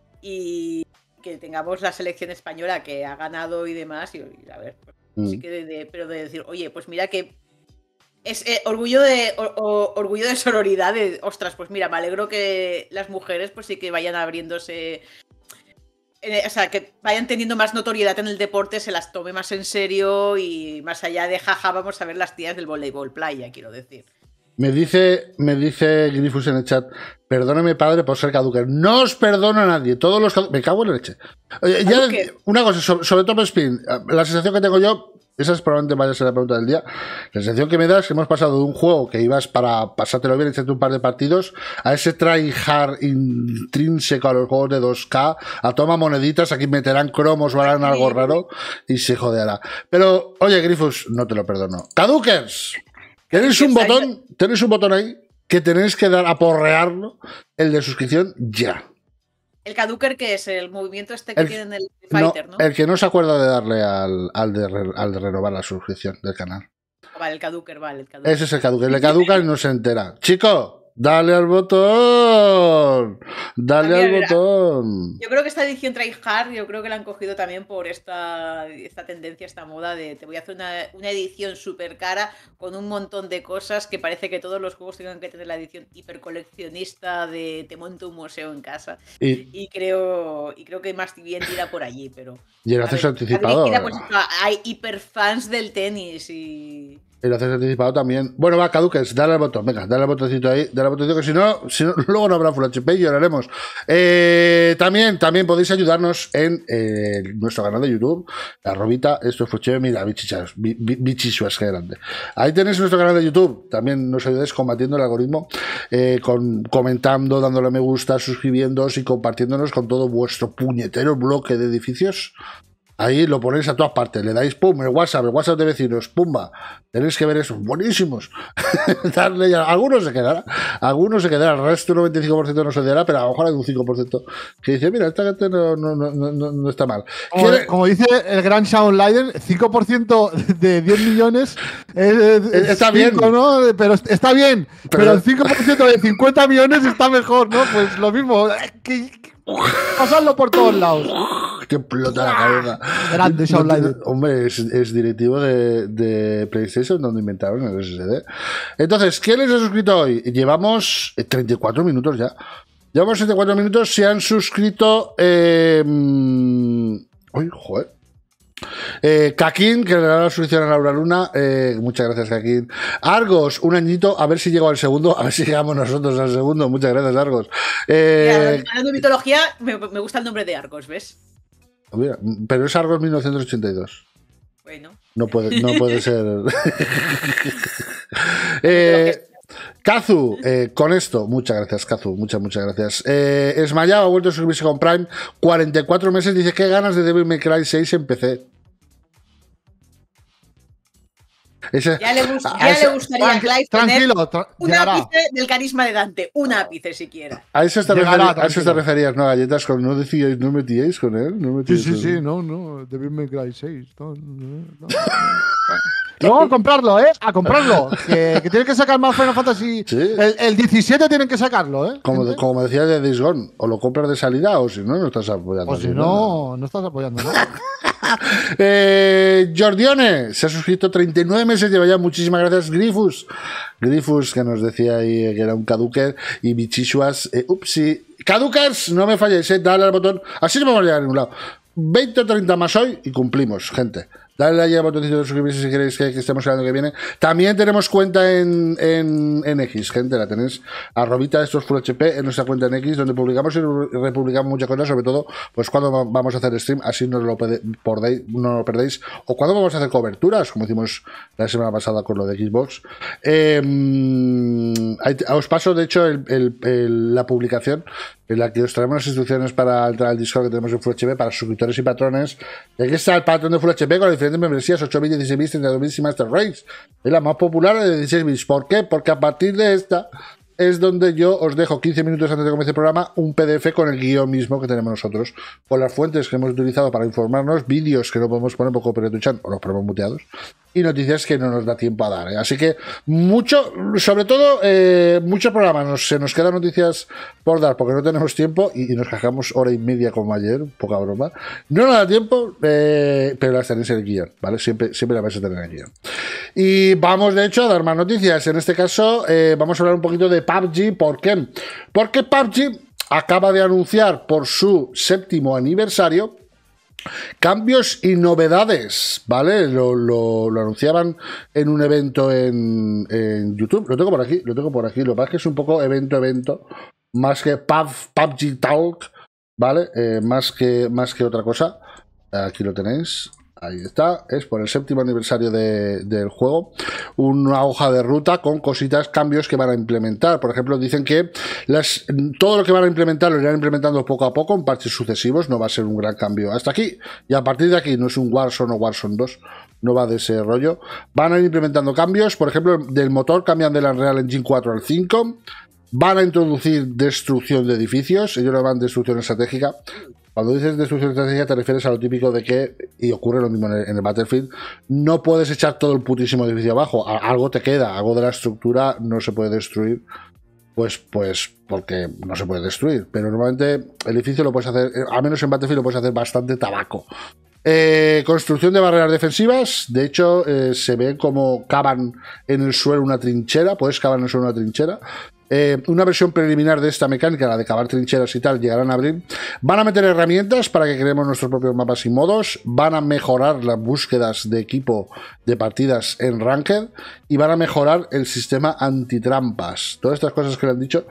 Y que tengamos la selección española que ha ganado y demás, y, y a ver, pues, Mm. sí que de, de- pero de decir, oye, pues mira que es eh, orgullo de or- o- orgullo de sororidad, de ostras, pues mira, me alegro que las mujeres pues sí que vayan abriéndose, eh, o sea, que vayan teniendo más notoriedad en el deporte, se las tome más en serio y más allá de jaja, vamos a ver las tías del voleibol playa, quiero decir. Me dice, me dice Grifus en el chat, perdóneme padre por ser caduker. No os perdono a nadie, todos los cadu- me cago en la leche. Oye, ya, Caduker. una cosa, sobre, sobre Top Spin, la sensación que tengo yo, esa es probablemente vaya a ser la pregunta del día, la sensación que me da es que hemos pasado de un juego que ibas para pasártelo bien, echarte un par de partidos, a ese tryhard intrínseco a los juegos de dos K, a toma moneditas, aquí meterán cromos o harán algo raro y se joderá. Pero, oye Grifus, no te lo perdono. Cadukers. Tenéis un botón, tenéis un botón ahí que tenéis que dar a porrearlo, el de suscripción ya. El Caduker, que es el movimiento este que El- tiene en el No, Fighter, ¿no? el que no se acuerda de darle al, al, de, re- al de renovar la suscripción del canal. Vale, el Caduker, vale, el Caduker. Ese es el caduca. Le caduca y no se entera. Chico, dale al botón. Dale Mira, al mira. botón. Yo creo que esta edición tryhard, yo creo que la han cogido también por esta, esta tendencia, esta moda de te voy a hacer una, una edición súper cara con un montón de cosas que parece que todos los juegos tengan que tener la edición hipercoleccionista de te monto un museo en casa. Y, Y creo, y creo que más bien tira por allí, pero... y el a acceso ver, anticipado. dirigida, pues, a- hay hiperfans del tenis y... El acceso anticipado también. Bueno, va, caduques, dale al botón. Venga, dale al botoncito ahí. Dale al botoncito que si no, si no luego no habrá Full H P y lloraremos. Eh, también, también podéis ayudarnos en eh, nuestro canal de YouTube. La robita, esto fue chévere. Mira, bichichas, bi- bi- bichisuas, qué grande. Ahí tenéis nuestro canal de YouTube. También nos ayudáis combatiendo el algoritmo, eh, con, comentando, dándole a me gusta, suscribiéndoos y compartiéndonos con todo vuestro puñetero bloque de edificios. Ahí lo ponéis a todas partes, le dais pum, el WhatsApp, el WhatsApp de vecinos, pumba. Tenéis que ver esos buenísimos. Darle ya. Algunos se quedará, algunos se quedará, el resto, el noventa y cinco por ciento no se quedará, pero a lo mejor hay un cinco por ciento que dice, mira, esta gente no, no, no, no, no está mal. Como, ¿Quiere- como dice el gran Shawn Leiden, cinco por ciento de diez millones es, es Está bien. cinco, ¿no? Pero está bien. Pero, Pero- el cinco por ciento de cincuenta millones está mejor, ¿no? Pues lo mismo. Que, que- pasarlo por todos lados. Que explota la cabeza. Grande Shawn No, Leiden. hombre, es, es directivo de, de PlayStation donde inventaron el S S D. Entonces, ¿quién les ha suscrito hoy? Llevamos eh, treinta y cuatro minutos ya. Llevamos treinta y cuatro minutos. Se han suscrito. Eh, mm, uy, joder. Eh, Kakin, que le da la solución a Laura Luna. Eh, muchas gracias, Kakin. Argos, un añito, a ver si llego al segundo, a ver si llegamos nosotros al segundo. Muchas gracias, Argos. Eh, Mira, hablando de mitología, me, me gusta el nombre de Argos, ¿ves? Mira, pero es Argos mil novecientos ochenta y dos. Bueno. No puede, no puede ser. eh, Kazu, eh, con esto, muchas gracias, Kazu, muchas, muchas gracias. Eh, Esmayao ha vuelto a suscribirse con Prime, cuarenta y cuatro meses, dice que ganas de Devil May Cry seis en P C. Ese, ya le, gust, a ya ese, le gustaría a Clive tranquilo, tener un llegará. ápice del carisma de Dante, un ápice siquiera. A eso te Llegará, referías, a eso te referías, no, galletas, con no decíais, no metíais con él. No Sí, metíais sí, con sí, él. no, no, Devil May Cry seis. No, no, no. Luego a comprarlo, ¿eh? A comprarlo. Que, que tienen que sacar más Final Fantasy. Sí. El, el diecisiete tienen que sacarlo, ¿eh? Como, gente? como me decías de Days Gone, o lo compras de salida o si no, no estás apoyando. O si así, no, no estás apoyando, ¿no? Eh, Jordione se ha suscrito treinta y nueve meses, lleva ya. Muchísimas gracias. Grifus, Grifus, que nos decía ahí que era un caduker. Y Bichishuas, eh, upsi. Caducers, no me falléis, eh, dale al botón. Así no vamos a llegar a ningún lado. veinte o treinta más hoy y cumplimos, gente. Dale ahí al botoncito de suscribirse si queréis que, que estemos el año que viene. También tenemos cuenta en, en, en X, gente. La tenéis arrobita de estos Full H P en nuestra cuenta en X, donde publicamos y republicamos muchas cosas, sobre todo pues cuando vamos a hacer stream, así no lo, perdéis, no lo perdéis. O cuando vamos a hacer coberturas, como hicimos la semana pasada con lo de Xbox. Eh, os paso, de hecho, el, el, el, la publicación en la que os traemos las instrucciones para entrar al Discord que tenemos en Full H P para suscriptores y patrones. Y aquí está el patrón de Full H P con las diferentes membresías: ocho bits, dieciséis bits, treinta y dos bits y Master Race. Es la más popular de dieciséis bits. ¿Por qué? Porque a partir de esta es donde yo os dejo quince minutos antes de comenzar el programa un P D F con el guión mismo que tenemos nosotros, con las fuentes que hemos utilizado para informarnos, vídeos que no podemos poner por copyright chan o los ponemos muteados, y noticias que no nos da tiempo a dar, ¿eh? Así que mucho, sobre todo, eh, muchos programas nos, se nos quedan noticias por dar porque no tenemos tiempo y, y nos cajamos hora y media como ayer, poca broma. No nos da tiempo, eh, pero las tenéis en el guión, ¿vale? Siempre, siempre las vais a tener en el guión. Y vamos, de hecho, a dar más noticias. En este caso, eh, vamos a hablar un poquito de P U B G. ¿Por qué? Porque P U B G acaba de anunciar por su séptimo aniversario cambios y novedades, ¿vale? Lo, lo, lo anunciaban en un evento en, en YouTube. Lo tengo por aquí, lo tengo por aquí. Lo que pasa es que es un poco evento-evento, más que P U B G Talk, ¿vale? Eh, más que, más que otra cosa. Aquí lo tenéis. Ahí está, es por el séptimo aniversario de, del juego, una hoja de ruta con cositas, cambios que van a implementar. Por ejemplo, dicen que las, todo lo que van a implementar lo irán implementando poco a poco en parches sucesivos, no va a ser un gran cambio hasta aquí, y a partir de aquí no es un Warzone o Warzone dos, no va de ese rollo. Van a ir implementando cambios, por ejemplo, del motor cambian del Unreal Engine cuatro al cinco, van a introducir destrucción de edificios, ellos lo llaman destrucción estratégica. Cuando dices destrucción estratégica te refieres a lo típico de que, y ocurre lo mismo en el, en el Battlefield, no puedes echar todo el putísimo edificio abajo, algo te queda, algo de la estructura no se puede destruir, pues, pues porque no se puede destruir, pero normalmente el edificio lo puedes hacer, al menos en Battlefield lo puedes hacer bastante tabaco. Eh, construcción de barreras defensivas, de hecho eh, se ve como cavan en el suelo una trinchera, puedes cavar en el suelo una trinchera. Eh, una versión preliminar de esta mecánica, la de cavar trincheras y tal, llegarán a abrir. Van a meter herramientas para que creemos nuestros propios mapas y modos. Van a mejorar las búsquedas de equipo de partidas en Ranked. Y van a mejorar el sistema antitrampas. Todas estas cosas que le han dicho.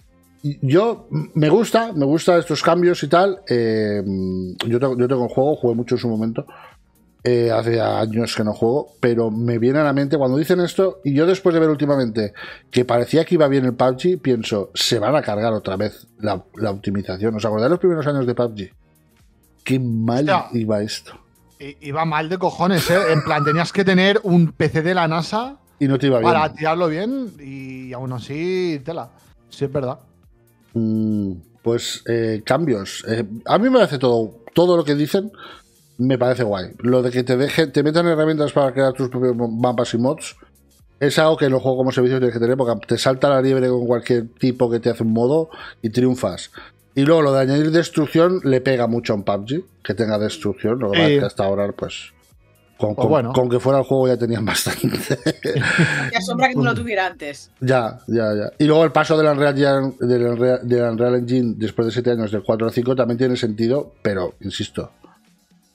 Yo me gusta, me gusta estos cambios y tal. Eh, yo, tengo, yo tengo el juego, jugué mucho en su momento. Eh, hace años que no juego, pero me viene a la mente cuando dicen esto, y yo después de ver últimamente que parecía que iba bien el P U B G, pienso, se van a cargar otra vez la, la optimización. ¿Os acordáis de los primeros años de P U B G? Qué mal Hostia, iba esto. Iba mal de cojones, ¿eh? En plan, tenías que tener un P C de la NASA y no te iba bien para tirarlo bien, y aún así, tela. Sí, es verdad. Mm, pues eh, cambios. Eh, a mí me parece todo, todo lo que dicen. Me parece guay. Lo de que te dejen, te metan herramientas para crear tus propios mapas y mods es algo que en los juegos como servicio tienes que tener, porque te salta la liebre con cualquier tipo que te hace un modo y triunfas. Y luego lo de añadir destrucción le pega mucho a un P U B G, que tenga destrucción. Lo que pasa es que hasta ahora, pues. Con, pues bueno. con, con que fuera el juego ya tenían bastante. Qué asombra que no lo tuviera antes. Ya, ya, ya. Y luego el paso del Unreal, del Unreal, del Unreal Engine después de siete años, del cuatro al cinco, también tiene sentido, pero insisto.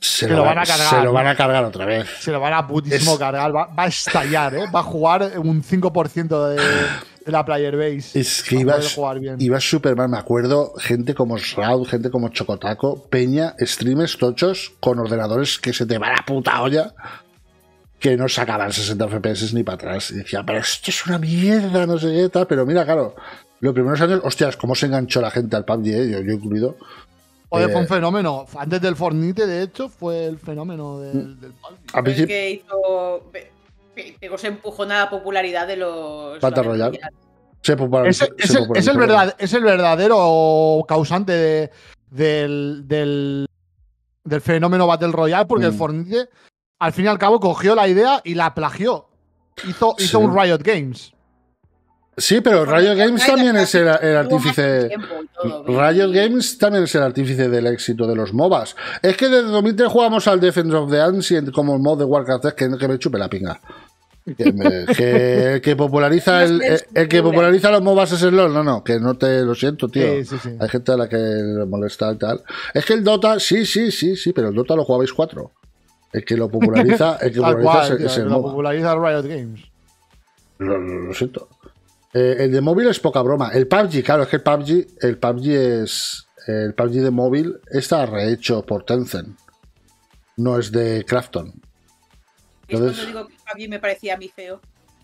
Se, Se lo van a cargar. Se lo van a cargar otra vez. Se lo van a putísimo Es- cargar. Va, va a estallar, ¿eh? Va a jugar un cinco por ciento de, de la player base. Es que Va a poder ibas, jugar bien. ibas súper mal. Me acuerdo gente como Shroud, gente como Chocotaco, Peña, streamers tochos con ordenadores que se te va la puta olla, que no sacaban sesenta F P S ni para atrás. Y decía, pero esto es una mierda, no sé qué tal. Pero mira, claro, los primeros años, hostias, cómo se enganchó la gente al P U B G, ¿eh? yo, yo incluido. Joder, Eh, fue un fenómeno. Antes del Fortnite, de hecho, fue el fenómeno del, del P U B G. Al El principio, que hizo. pe- pe- Pegó ese empujón a la popularidad de los. Battle Royale. se popularizó- Es, es se el, es, el popularizó. verdad, es el verdadero causante de- del, del, del fenómeno Battle Royale, porque el Mm. Fortnite, al fin y al cabo, cogió la idea y la plagió. Hizo, Sí. hizo un Riot Games. Sí, pero Riot Games también es el, el Tuvo más artífice. tiempo y todo, Riot y- Games también es el artífice del éxito de los MOBAs. Es que desde dos mil tres jugamos al Defense of the Ancient como el mod de Warcraft tres, que, que me chupe la pinga. Que, me- que el que populariza el, el- el que populariza los MOBAs es el LoL. No, no, que no te lo siento, tío. Sí, sí, sí. Hay gente a la que le molesta y tal. Es que el Dota, sí, sí, sí, sí, pero el Dota lo jugabais cuatro. El que lo populariza, el que Tal populariza cual, es, el- tío, es el que lo MOBA. populariza Riot Games. Lo, lo- lo siento. Eh, el de móvil es poca broma. El P U B G, claro, es que el P U B G, el P U B G es. El P U B G de móvil está rehecho por Tencent. No es de Krafton. Es Entonces- cuando digo que a mí me parecía a mí feo.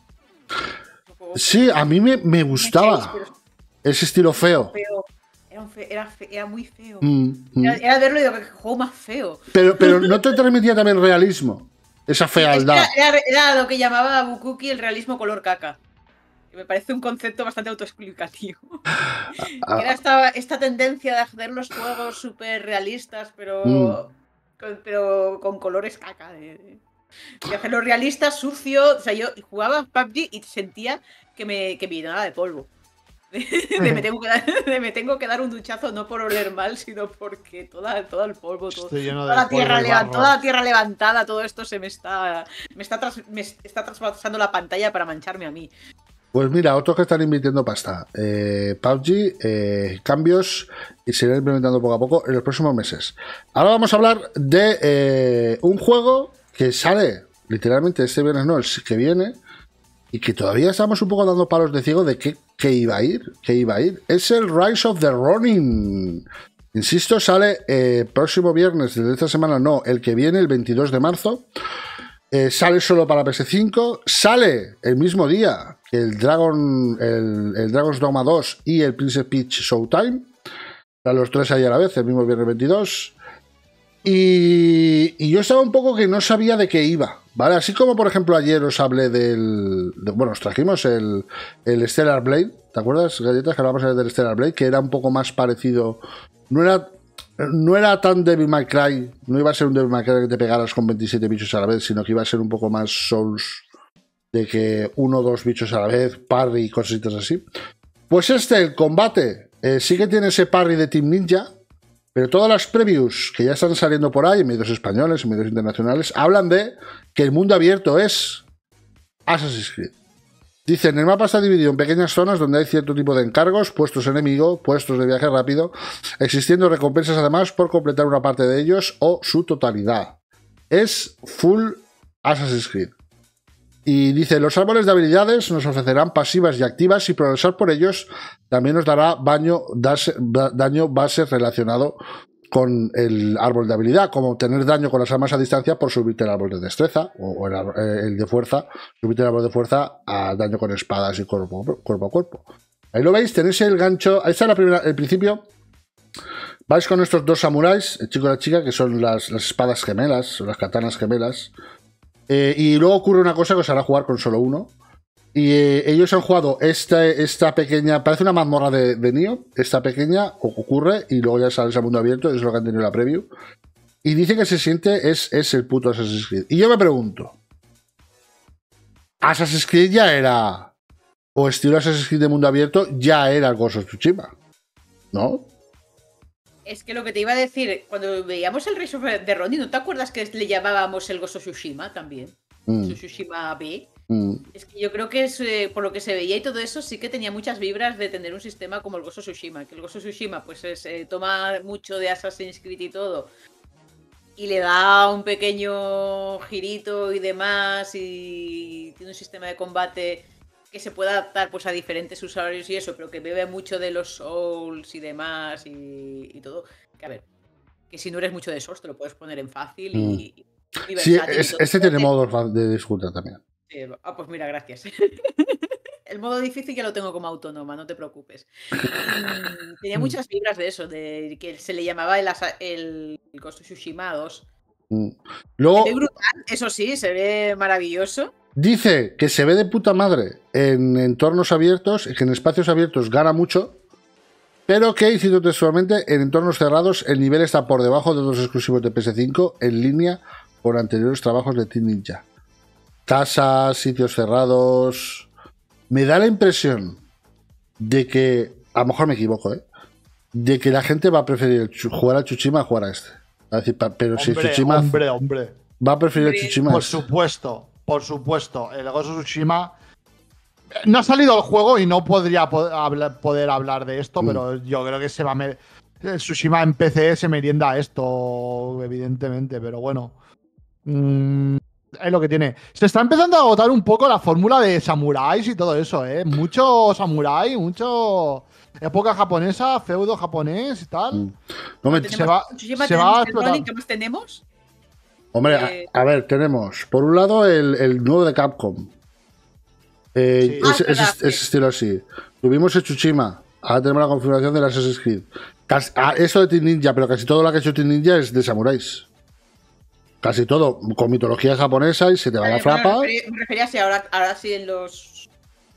Sí, a mí me, me gustaba Pero ese estilo feo. feo. Era, un fe- era, fe- era muy feo. Mm, mm. Era, era verlo y digo, que juego más feo. Pero, pero no te transmitía también realismo. Esa Es que fealdad. Era, era- era lo que llamaba Bukuki el realismo color caca. Que me parece un concepto bastante autoexplicativo. Ah, Era esta, esta tendencia de hacer los juegos súper realistas, pero, Mm. con, pero con colores caca. De, de- de hacerlo realista, sucio. O sea, yo jugaba P U B G y sentía que me, que me llenaba de polvo. De, de me tengo que dar, de me tengo que dar un duchazo no por oler mal, sino porque toda, todo el polvo, todo, Estoy lleno de toda, la tierra polvo y levan- barro. toda la tierra levantada, todo esto se me está me está, tras- me está traspasando la pantalla para mancharme a mí. Pues mira, otros que están invirtiendo pasta. Eh, P U B G, eh, cambios y se irán implementando poco a poco en los próximos meses. Ahora vamos a hablar de eh, un juego que sale literalmente este viernes, no, el que viene, y que todavía estamos un poco dando palos de ciego de qué, qué iba a ir, qué iba a ir. Es el Rise of the Ronin. Insisto, sale eh, próximo viernes de esta semana, no, el que viene, el veintidós de marzo. Eh, sale solo para P S cinco. Sale el mismo día que el Dragon, el, el Dragon's Dogma dos y el Princess Peach Showtime. A los tres ahí a la vez, el mismo viernes veintidós. Y, y yo estaba un poco que no sabía de qué iba, ¿vale? Así como, por ejemplo, ayer os hablé del... de- bueno, os trajimos el, el Stellar Blade, ¿te acuerdas, galletas? Que hablamos ayer del Stellar Blade, que era un poco más parecido... No era, no era tan Devil May Cry, no iba a ser un Devil May Cry que te pegaras con veintisiete bichos a la vez, sino que iba a ser un poco más Souls, de que uno o dos bichos a la vez, parry y cositas así. Pues este, el combate, eh, sí que tiene ese parry de Team Ninja, pero todas las previews que ya están saliendo por ahí, en medios españoles, en medios internacionales, hablan de que el mundo abierto es Assassin's Creed. Dicen, el mapa está dividido en pequeñas zonas donde hay cierto tipo de encargos, puestos enemigo, puestos de viaje rápido, existiendo recompensas además por completar una parte de ellos o su totalidad. Es full Assassin's Creed. Y dice, los árboles de habilidades nos ofrecerán pasivas y activas y progresar por ellos también nos dará daño, darse- da- daño base relacionado con el árbol de habilidad, como obtener daño con las armas a distancia por subirte el árbol de destreza o, o el, ar- eh, el de fuerza, subirte el árbol de fuerza a daño con espadas y cuerpo, cuerpo a cuerpo. Ahí lo veis, tenéis el gancho, ahí está la primera, el principio. Vais con estos dos samuráis, el chico y la chica, que son las, las espadas gemelas, o las katanas gemelas. Eh, y luego ocurre una cosa que os hará jugar con solo uno. Y eh, ellos han jugado esta, esta pequeña, parece una mazmorra de, de Nioh, esta pequeña ocurre y luego ya sale ese mundo abierto, es lo que han tenido en la preview. Y dice que se siente, es, es el puto Assassin's Creed. Y yo me pregunto, ¿Assassin's Creed ya era, o estilo Assassin's Creed de mundo abierto, ya era el Ghost of Tsushima? ¿No? Es que lo que te iba a decir, cuando veíamos el Rise of the Ronin, ¿no te acuerdas que le llamábamos el Ghost of Tsushima también? Mm, Tsushima B. mm. Es que yo creo que es, eh, por lo que se veía y todo eso, sí que tenía muchas vibras de tener un sistema como el Ghost of Tsushima. Que el Ghost of Tsushima, pues es, eh, toma mucho de Assassin's Creed y todo. y le da un pequeño girito y demás, y tiene un sistema de combate que se puede adaptar pues a diferentes usuarios y eso, pero que bebe mucho de los Souls y demás y, y todo. Que a ver, que si no eres mucho de Souls te lo puedes poner en fácil y, Mm. y Sí, versátil. es, y todo. este tiene modos de disfrutar también. Sí, ah, pues mira, gracias. El modo difícil ya lo tengo como autónoma, no te preocupes. Y tenía muchas vibras de eso, de que se le llamaba el, asa- el, el Ghost of Tsushima dos. Mm. Se Luego ve brutal, eso sí, se ve maravilloso. dice que se ve de puta madre en entornos abiertos, que en espacios abiertos gana mucho, pero que, y cito textualmente, en entornos cerrados el nivel está por debajo de los exclusivos de P S cinco en línea por anteriores trabajos de Team Ninja. Casas, sitios cerrados... Me da la impresión de que, a lo mejor me equivoco, ¿eh? De que la gente va a preferir jugar a Tsushima a jugar a este. A decir, pa- pero si Hombre, Tsushima hombre, hombre. va a preferir a Hombre, Tsushima. Por este. supuesto, por supuesto. El Ghost of Tsushima. No ha salido el juego y no podría po- hablar- poder hablar de esto, Mm. pero yo creo que se va a. mer- El Tsushima en P C se merienda a esto, evidentemente, pero bueno. Mm, es lo que tiene. Se está empezando a agotar un poco la fórmula de samuráis y todo eso, ¿eh? Mucho samurái, mucho. Época japonesa, feudo japonés y tal. Mm. No me- Tenemos se va- Tsushima, se va tenemos a el explotar. Ronin, ¿qué más tenemos? Hombre, Eh, a, a ver, tenemos por un lado el, el nuevo de Capcom. Eh, Sí. es, Ah, es- verdad, es sí. estilo así. Tuvimos el Tsushima. Ahora tenemos la configuración del Assassin's Creed. Casi- ah, eso de Team Ninja, pero casi todo lo que ha hecho Team Ninja es de samuráis. Casi todo con mitología japonesa y se te va la Eh, bueno, flapa. me refería- me refería así, ahora, ahora sí en los.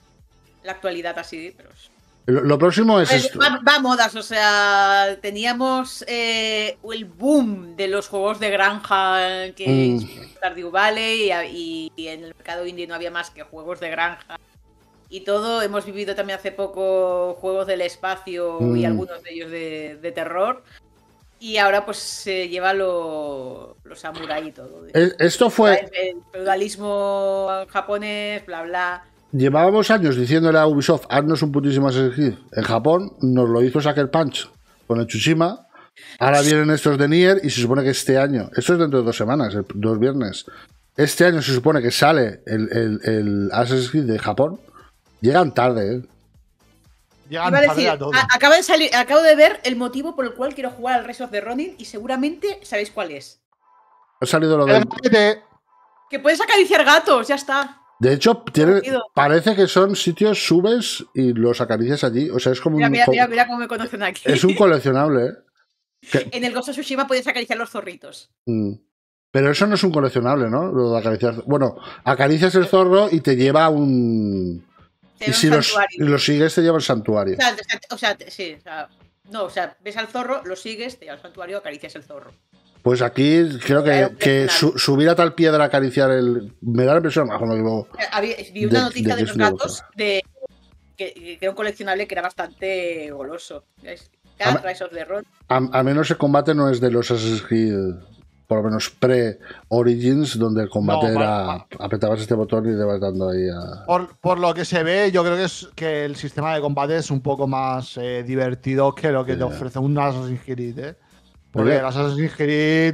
La actualidad así, pero. Lo, lo próximo es A ver, esto. va, va a modas, o sea, teníamos eh, el boom de los juegos de granja que Mm. inspiró Stardew Valley y, y- y en el mercado indie no había más que juegos de granja y todo. Hemos vivido también hace poco juegos del espacio y Mm. algunos de ellos de, de terror. Y ahora pues se lleva lo, los samurai y todo. Es- Esto fue. El, el feudalismo japonés, bla, bla. Llevábamos años diciéndole a Ubisoft, haznos un putísimo Assassin's Creed. En Japón nos lo hizo Sucker Punch con el Tsushima. Ahora vienen estos de Nier y se supone que este año, esto es dentro de dos semanas, el- dos viernes. Este año se supone que sale el, el, el Assassin's Creed de Japón. Llegan tarde, ¿eh? Llegan Iba a tarde decir, a todo. a- acaba de salir, acabo de ver el motivo por el cual quiero jugar al Rise of the Ronin y seguramente sabéis cuál es. Ha salido lo El del. G T, Que puedes acariciar gatos, ya está. De hecho, tiene, Conocido. parece que son sitios, subes y los acaricias allí. O sea, es como Mira, un, mira, co- mira, mira cómo me conocen aquí. es un coleccionable, ¿eh? Que- En el Ghost of Tsushima puedes acariciar los zorritos. mm. Pero eso no es un coleccionable, ¿no? Lo de acariciar. Bueno, acaricias el zorro y te lleva a un. Te Y da un si los, santuario. y los sigues, te lleva al santuario. O sea, o sea, o sea, te- sí, o sea, no, o sea, ves al zorro, lo sigues, te llevas al santuario, acaricias el zorro. Pues aquí creo Era que, un que coleccionable. su- subir a tal piedra a acariciar el. Me da la impresión, a lo mejor me equivoco, Eh, había- vi una De- noticia de de, que los es una gatos locura. de que, que era un coleccionable que era bastante goloso. ¿Ves? Cada Ama- Rise of the Ronin. A- al menos el combate no es de los Assassin's Creed, por lo menos pre-Origins, donde el combate No, era. va- Apretabas este botón y le vas dando ahí a. Por, por lo que se ve, yo creo que es que el sistema de combate es un poco más eh, divertido que lo que te Ya. ofrece un Assassin's Creed, ¿eh? Porque Porque- el Assassin's Creed.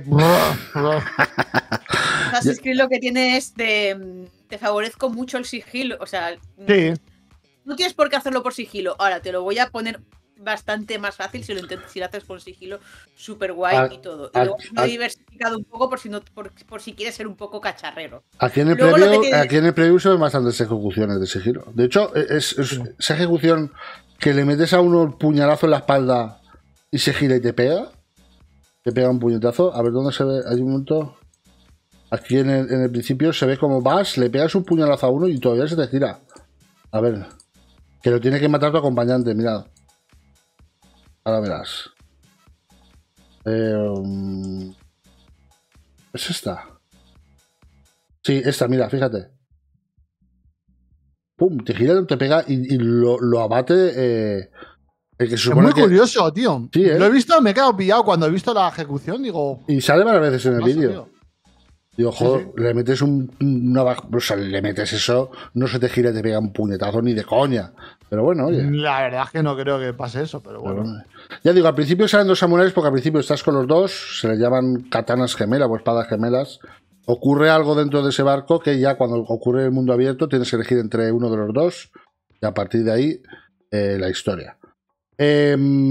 Assassin's Creed lo que tiene es de. mm, Te favorezco mucho el sigilo. O sea, mm, Sí, no tienes por qué hacerlo por sigilo. Ahora te lo voy a poner bastante más fácil si lo intentas, si lo haces con sigilo súper guay Ah, y todo. Y ah, luego lo ah. he diversificado un poco por si no, por, por si quieres ser un poco cacharrero. Aquí en el Luego lo preview, que tiene- aquí en el preview se ven bastantes ejecuciones de sigilo. De hecho, es, es- esa ejecución que le metes a uno el puñalazo en la espalda y se gira y te pega. Te pega un puñetazo. A ver dónde se ve. Hay un momento. Aquí en el, en el principio se ve como vas, le pegas un puñalazo a uno y todavía se te gira. A ver. Que lo tiene que matar tu acompañante, mirad. Ahora verás. Eh, um, ¿Es esta? Sí, esta, mira, fíjate. Pum, te gira, te pega y, y lo, lo abate. Eh, el que se es supone muy que. curioso, tío. Sí, ¿eh? Lo he visto, me he quedado pillado cuando he visto la ejecución. Digo, Y sale varias veces en el pasa, vídeo. tío? Y ojo, Sí, sí. le metes un, una, o sea, le metes eso, no se te gira y te pega un puñetazo ni de coña. Pero bueno, oye. La verdad es que no creo que pase eso, pero Pero bueno. bueno. Ya digo, al principio salen dos samuráis porque al principio estás con los dos, se les llaman katanas gemelas o espadas gemelas. Ocurre algo dentro de ese barco que ya cuando ocurre el mundo abierto tienes que elegir entre uno de los dos y a partir de ahí eh, la historia. Eh,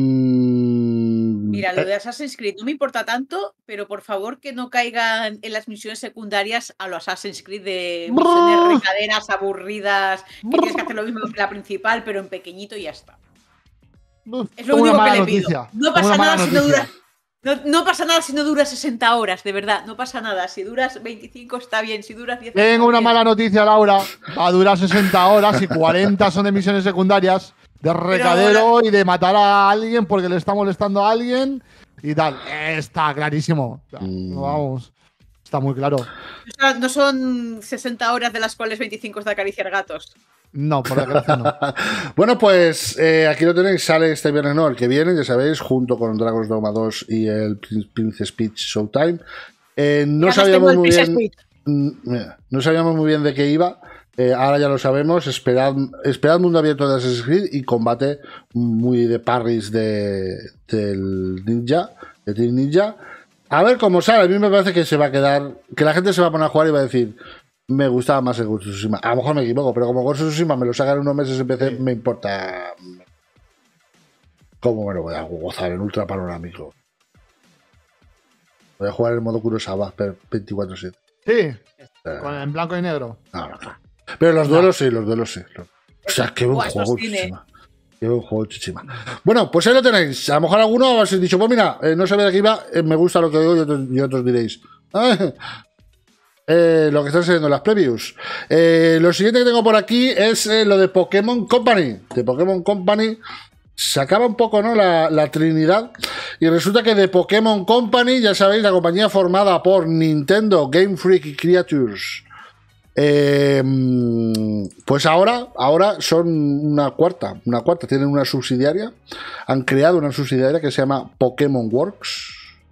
Mira, lo de Assassin's Creed no me importa tanto, pero por favor que no caigan en las misiones secundarias a los Assassin's Creed de misiones Brrr. recaderas, aburridas, que tienes que hacer lo mismo que la principal, pero en pequeñito y ya está. Es lo Tengo una único que mala le noticia. pido. No Tengo pasa una mala nada si no noticia. dura. No, no pasa nada si no dura sesenta horas, de verdad. No pasa nada. Si duras veinticinco está bien. Si duras diez Tengo está una bien. mala noticia, Laura. Va a durar sesenta horas y cuarenta son de misiones secundarias, de recadero y de matar a alguien porque le está molestando a alguien y tal. Está clarísimo. O sea, Mm. Vamos. Está muy claro. O sea, no son sesenta horas de las cuales veinticinco es de acariciar gatos. No, por desgracia no. Bueno, pues eh, aquí lo tenéis, sale este viernes, no, el que viene, ya sabéis, junto con Dragon's Dogma dos y el Prin- Princess Peach Showtime. Eh, no Ya nos sabíamos tengo el muy Princess bien. Peach. Mm, mira, no sabíamos muy bien de qué iba. Eh, ahora ya lo sabemos. Esperad, esperad mundo abierto de Assassin's Creed y combate muy de parries de, del Ninja, de Team Ninja. A ver cómo sale. A mí me parece que se va a quedar. Que la gente se va a poner a jugar y va a decir. Me gustaba más el Ghost of Tsushima. A lo mejor me equivoco, pero como Ghost of Tsushima me lo sacan unos meses en P C, Sí. me importa. ¿Cómo me lo voy a gozar en ultra panorámico? Voy a jugar en modo Kurosawa veinticuatro siete. Sí, Eh, con- en blanco y negro. no, no, claro. Pero los duelos sí, los duelos sí. Los- O sea, qué buen Buah, esto es juego, cine. Tsushima. Qué buen juego, Tsushima. Bueno, pues ahí lo tenéis. A lo mejor alguno habéis dicho, pues mira, eh, no sabía de qué iba, eh, me gusta lo que oigo y otros, y otros diréis. "Ah, eh, lo que están saliendo en las previews. Eh, lo siguiente que tengo por aquí es eh, lo de Pokémon Company. De Pokémon Company se acaba un poco, ¿no? La, la Trinidad. Y resulta que de Pokémon Company, ya sabéis, la compañía formada por Nintendo, Game Freak y Creatures. Eh, pues ahora, ahora son una cuarta, una cuarta, tienen una subsidiaria, han creado una subsidiaria que se llama Pokémon Works.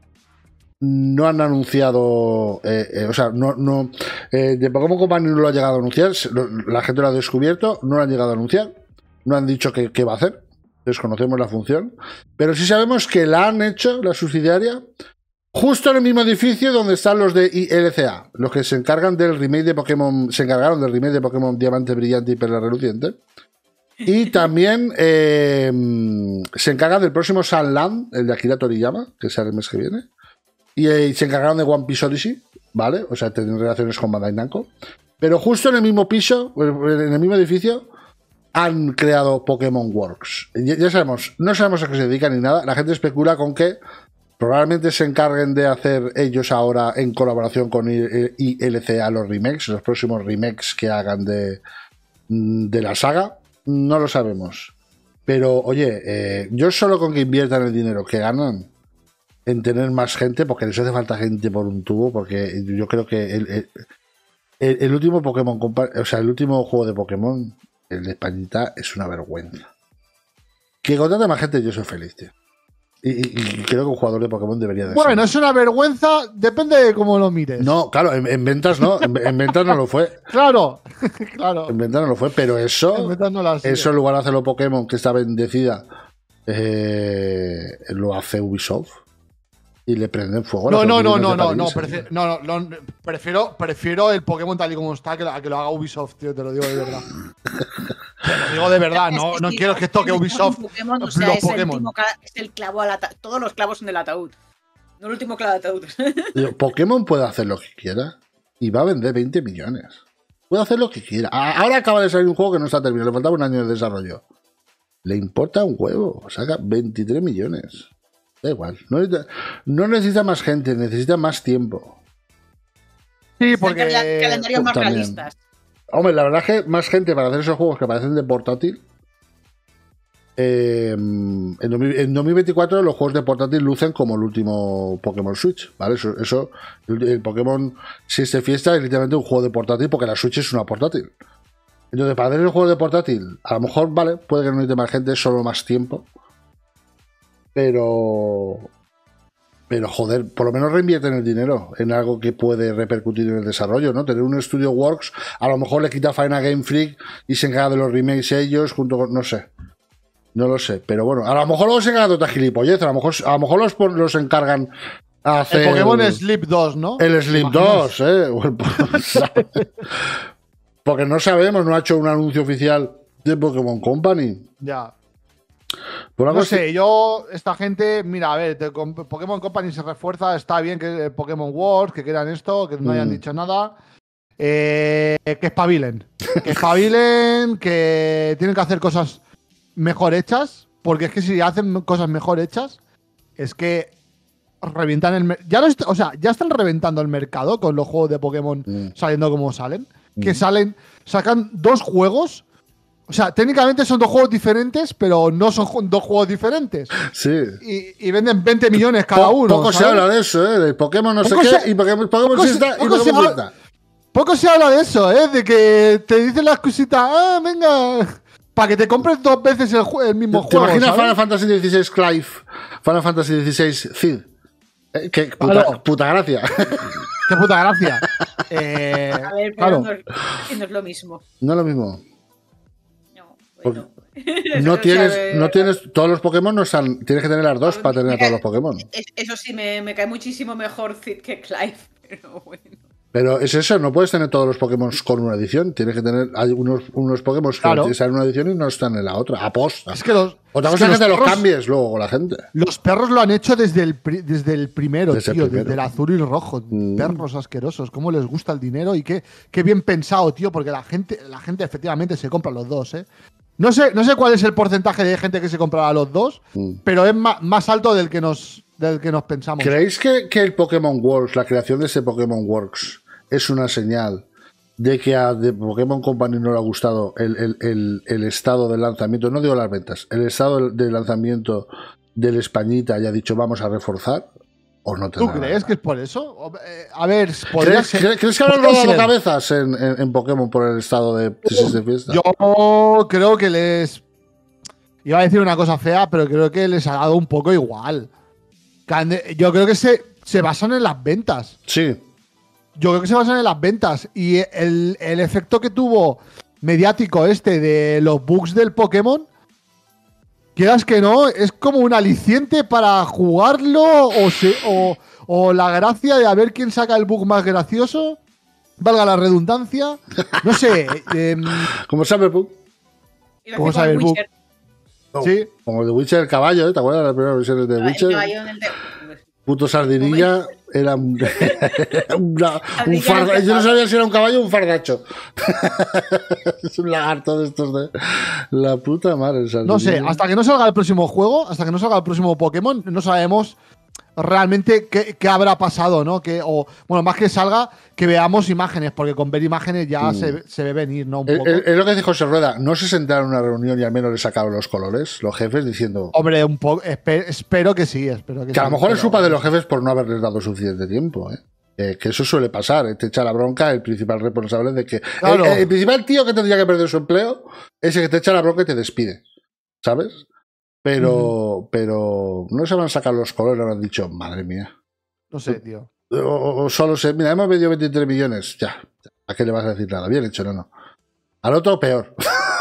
No han anunciado, eh, eh, o sea, no, no eh, de Pokémon Company no lo ha llegado a anunciar, se- lo- la gente lo ha descubierto, no lo han llegado a anunciar, no han dicho qué qué va a hacer, desconocemos la función, pero sí sabemos que la han hecho, la subsidiaria, justo en el mismo edificio donde están los de I L C A, los que se encargan del remake de Pokémon, se encargaron del remake de Pokémon Diamante Brillante y Perla Reluciente. Y también eh, se encargan del próximo Sunland, el de Akira Toriyama, que sale el mes que viene. Y, eh, y se encargaron de One Piece Odyssey, ¿vale? O sea, tienen relaciones con Bandai Namco. Pero justo en el mismo piso, en el mismo edificio, han creado Pokémon Works. Ya, ya sabemos, no sabemos a qué se dedican ni nada. La gente especula con que probablemente se encarguen de hacer ellos ahora en colaboración con I L C A los remakes, los próximos remakes que hagan de, de la saga. No lo sabemos. Pero, oye, eh, yo solo con que inviertan el dinero que ganan en tener más gente, porque les hace falta gente por un tubo, porque yo creo que el, el, el, el último Pokémon, o sea, el último juego de Pokémon, el de Españita, es una vergüenza. Que contrate más gente, yo soy feliz, tío. Y, y, y creo que un jugador de Pokémon debería de Bueno, ser. es una vergüenza, depende de cómo lo mires. No, claro, en, en ventas no, en, en ventas no lo fue. Claro, claro. En ventas no lo fue, pero eso, En ventas no la sigue. eso en lugar de hacerlo Pokémon, que está bendecida, eh, lo hace Ubisoft. Y le prenden fuego. a No, las no, no, oficinas no, de no, no, París, prefiero, ¿eh? no, no, no, prefiero, prefiero el Pokémon tal y como está que, a que lo haga Ubisoft, tío, te lo digo de verdad. Te lo digo de verdad, no, Es no sí, quiero que toque es Ubisoft Pokémon, o los sea, es el, Pokémon. último cla- es el clavo al ataúd. Todos los clavos en el ataúd. No el último clavo al ataúd. Digo, Pokémon puede hacer lo que quiera y va a vender veinte millones. Puede hacer lo que quiera. A- Ahora acaba de salir un juego que no está terminado, le faltaba un año de desarrollo. Le importa un huevo, saca veintitrés millones. Da igual, no necesita, no necesita más gente, necesita más tiempo. Sí, Porque... porque. calendarios más también. realistas. Hombre, la verdad es que más gente para hacer esos juegos que parecen de portátil. Eh, en, dos mil, en dos mil veinticuatro los juegos de portátil lucen como el último Pokémon Switch, ¿vale? Eso, eso el, el Pokémon Siesta Fiesta es literalmente un juego de portátil porque la Switch es una portátil. Entonces, para hacer el juego de portátil, a lo mejor, vale, puede que no necesite más gente, solo más tiempo. Pero. Pero joder, por lo menos reinvierten el dinero en algo que puede repercutir en el desarrollo, ¿no? Tener un Studio Works, a lo mejor le quita faena a Game Freak y se encarga de los remakes ellos, junto con, no sé. No lo sé, pero bueno, a lo mejor luego se encarga de otra gilipollez, a lo mejor, a lo mejor los, los encargan a hacer... El Pokémon Sleep dos, ¿no? El Sleep dos, ¿eh? Porque no sabemos, no ha hecho un anuncio oficial de Pokémon Company. Ya. Por No algo sé, sí- yo, esta gente, mira, a ver, te- con Pokémon Company se refuerza, está bien que Pokémon Wars, que quieran esto, que no hayan Mm. dicho nada. Eh, que espabilen. Que espabilen, que tienen que hacer cosas mejor hechas, porque es que si hacen cosas mejor hechas, es que revientan el mer- ya no est- o sea, ya están reventando el mercado con los juegos de Pokémon Mm. saliendo como salen. Que Mm. salen, sacan dos juegos. O sea, técnicamente son dos juegos diferentes, pero no son ju- dos juegos diferentes. Sí. Y, y venden veinte millones cada Po- uno. Poco se ¿sabes? habla de eso, ¿eh? De Pokémon no Poco sé se- qué, y Pokémon, Pokémon poco sí se- está, y poco se Pokémon sí habla- está. Poco se habla de eso, ¿eh? De que te dicen las cositas, ah, venga, para que te compres dos veces el, ju- el mismo ¿Te juego. imaginas ¿sabes? Final Fantasy dieciséis Clive? Final Fantasy dieciséis Cid. Eh, qué puta, Claro. puta gracia. Qué puta gracia. Eh, A ver, pero claro. no, es, que no es lo mismo. No es lo mismo. No, Porque bueno. No O sea, tienes, eh, no tienes, todos los Pokémon no están, tienes que tener las dos para tener a todos los Pokémon. es- Eso sí, me, me cae muchísimo mejor Cid que Clive, pero bueno. Pero es eso, no puedes tener todos los Pokémon con una edición. Tienes que tener, hay unos, unos Pokémon que Claro. están en una edición y no están en la otra. Aposta. Es que los, Otra es cosa que es que te los perros- cambies luego con la gente. Los perros lo han hecho desde el, pri- desde el primero, Desde el tío, primero. desde el azul y el rojo. Mm. Perros asquerosos, cómo les gusta el dinero y qué, qué bien pensado, tío, porque la gente, la gente efectivamente se compra los dos, ¿eh? No sé, no sé cuál es el porcentaje de gente que se comprará los dos, Mm. pero es ma- más alto del que nos, del que nos pensamos. ¿Creéis que, que el Pokémon Works, la creación de ese Pokémon Works, es una señal de que a The Pokémon Company no le ha gustado el, el- el- el estado de lanzamiento? No digo las ventas, el estado de lanzamiento del Españita y ha dicho vamos a reforzar. ¿O no ¿Tú tendrá crees nada? que es por eso? O- eh, a ver, podría ¿Crees, ser- cre- ¿Crees que habrán podría rodado ser. cabezas en, en- en Pokémon por el estado de crisis de fiesta? Yo creo que les. Iba a decir una cosa fea, pero creo que les ha dado un poco igual. Que han de- Yo creo que se, se basan en las ventas. Sí. Yo creo que se basan en las ventas. Y el, el efecto que tuvo mediático este de los bugs del Pokémon, quieras que no, es como un aliciente para jugarlo o, se- o, o la gracia de a ver quién saca el bug más gracioso. Valga la redundancia. No sé. em, Como Cyberpunk. Iba a ¿Cómo decir sabe como el Witcher. No, Sí. Como el de Witcher, el caballo, ¿eh? ¿Te acuerdas de la primera versión de El Witcher? caballo en el de- Puto sardinilla era un, una- un Sardinilla farda- en yo no el sabía si era un caballo o un fardacho. Es un lagarto de estos de la puta madre. el No sé, sardinilla. hasta que no salga el próximo juego, hasta que no salga el próximo Pokémon, no sabemos realmente qué, qué habrá pasado, ¿no? Que, o, bueno, más que salga, que veamos imágenes, porque con ver imágenes ya Mm. se, se ve venir, ¿no? Un Es, poco. es- es lo que dice José Rueda. No se sentaron en una reunión y al menos le sacaron los colores, los jefes, diciendo Hombre, un poco. espe- espero que sí, espero que, que a sí, lo mejor es pero- culpa de los jefes por no haberles dado suficiente tiempo, ¿eh? Eh, que eso suele pasar, ¿eh? Te echa la bronca el principal responsable de que. Claro. El, el principal tío que tendría que perder su empleo es el que te echa la bronca y te despide. ¿Sabes? Pero, pero no se van a sacar los colores, habrán dicho, madre mía. No sé, tío. O, o- o solo sé, mira, hemos vendido veintitrés millones. Ya, ¿a qué le vas a decir nada? Bien hecho, no, no. Al otro, peor.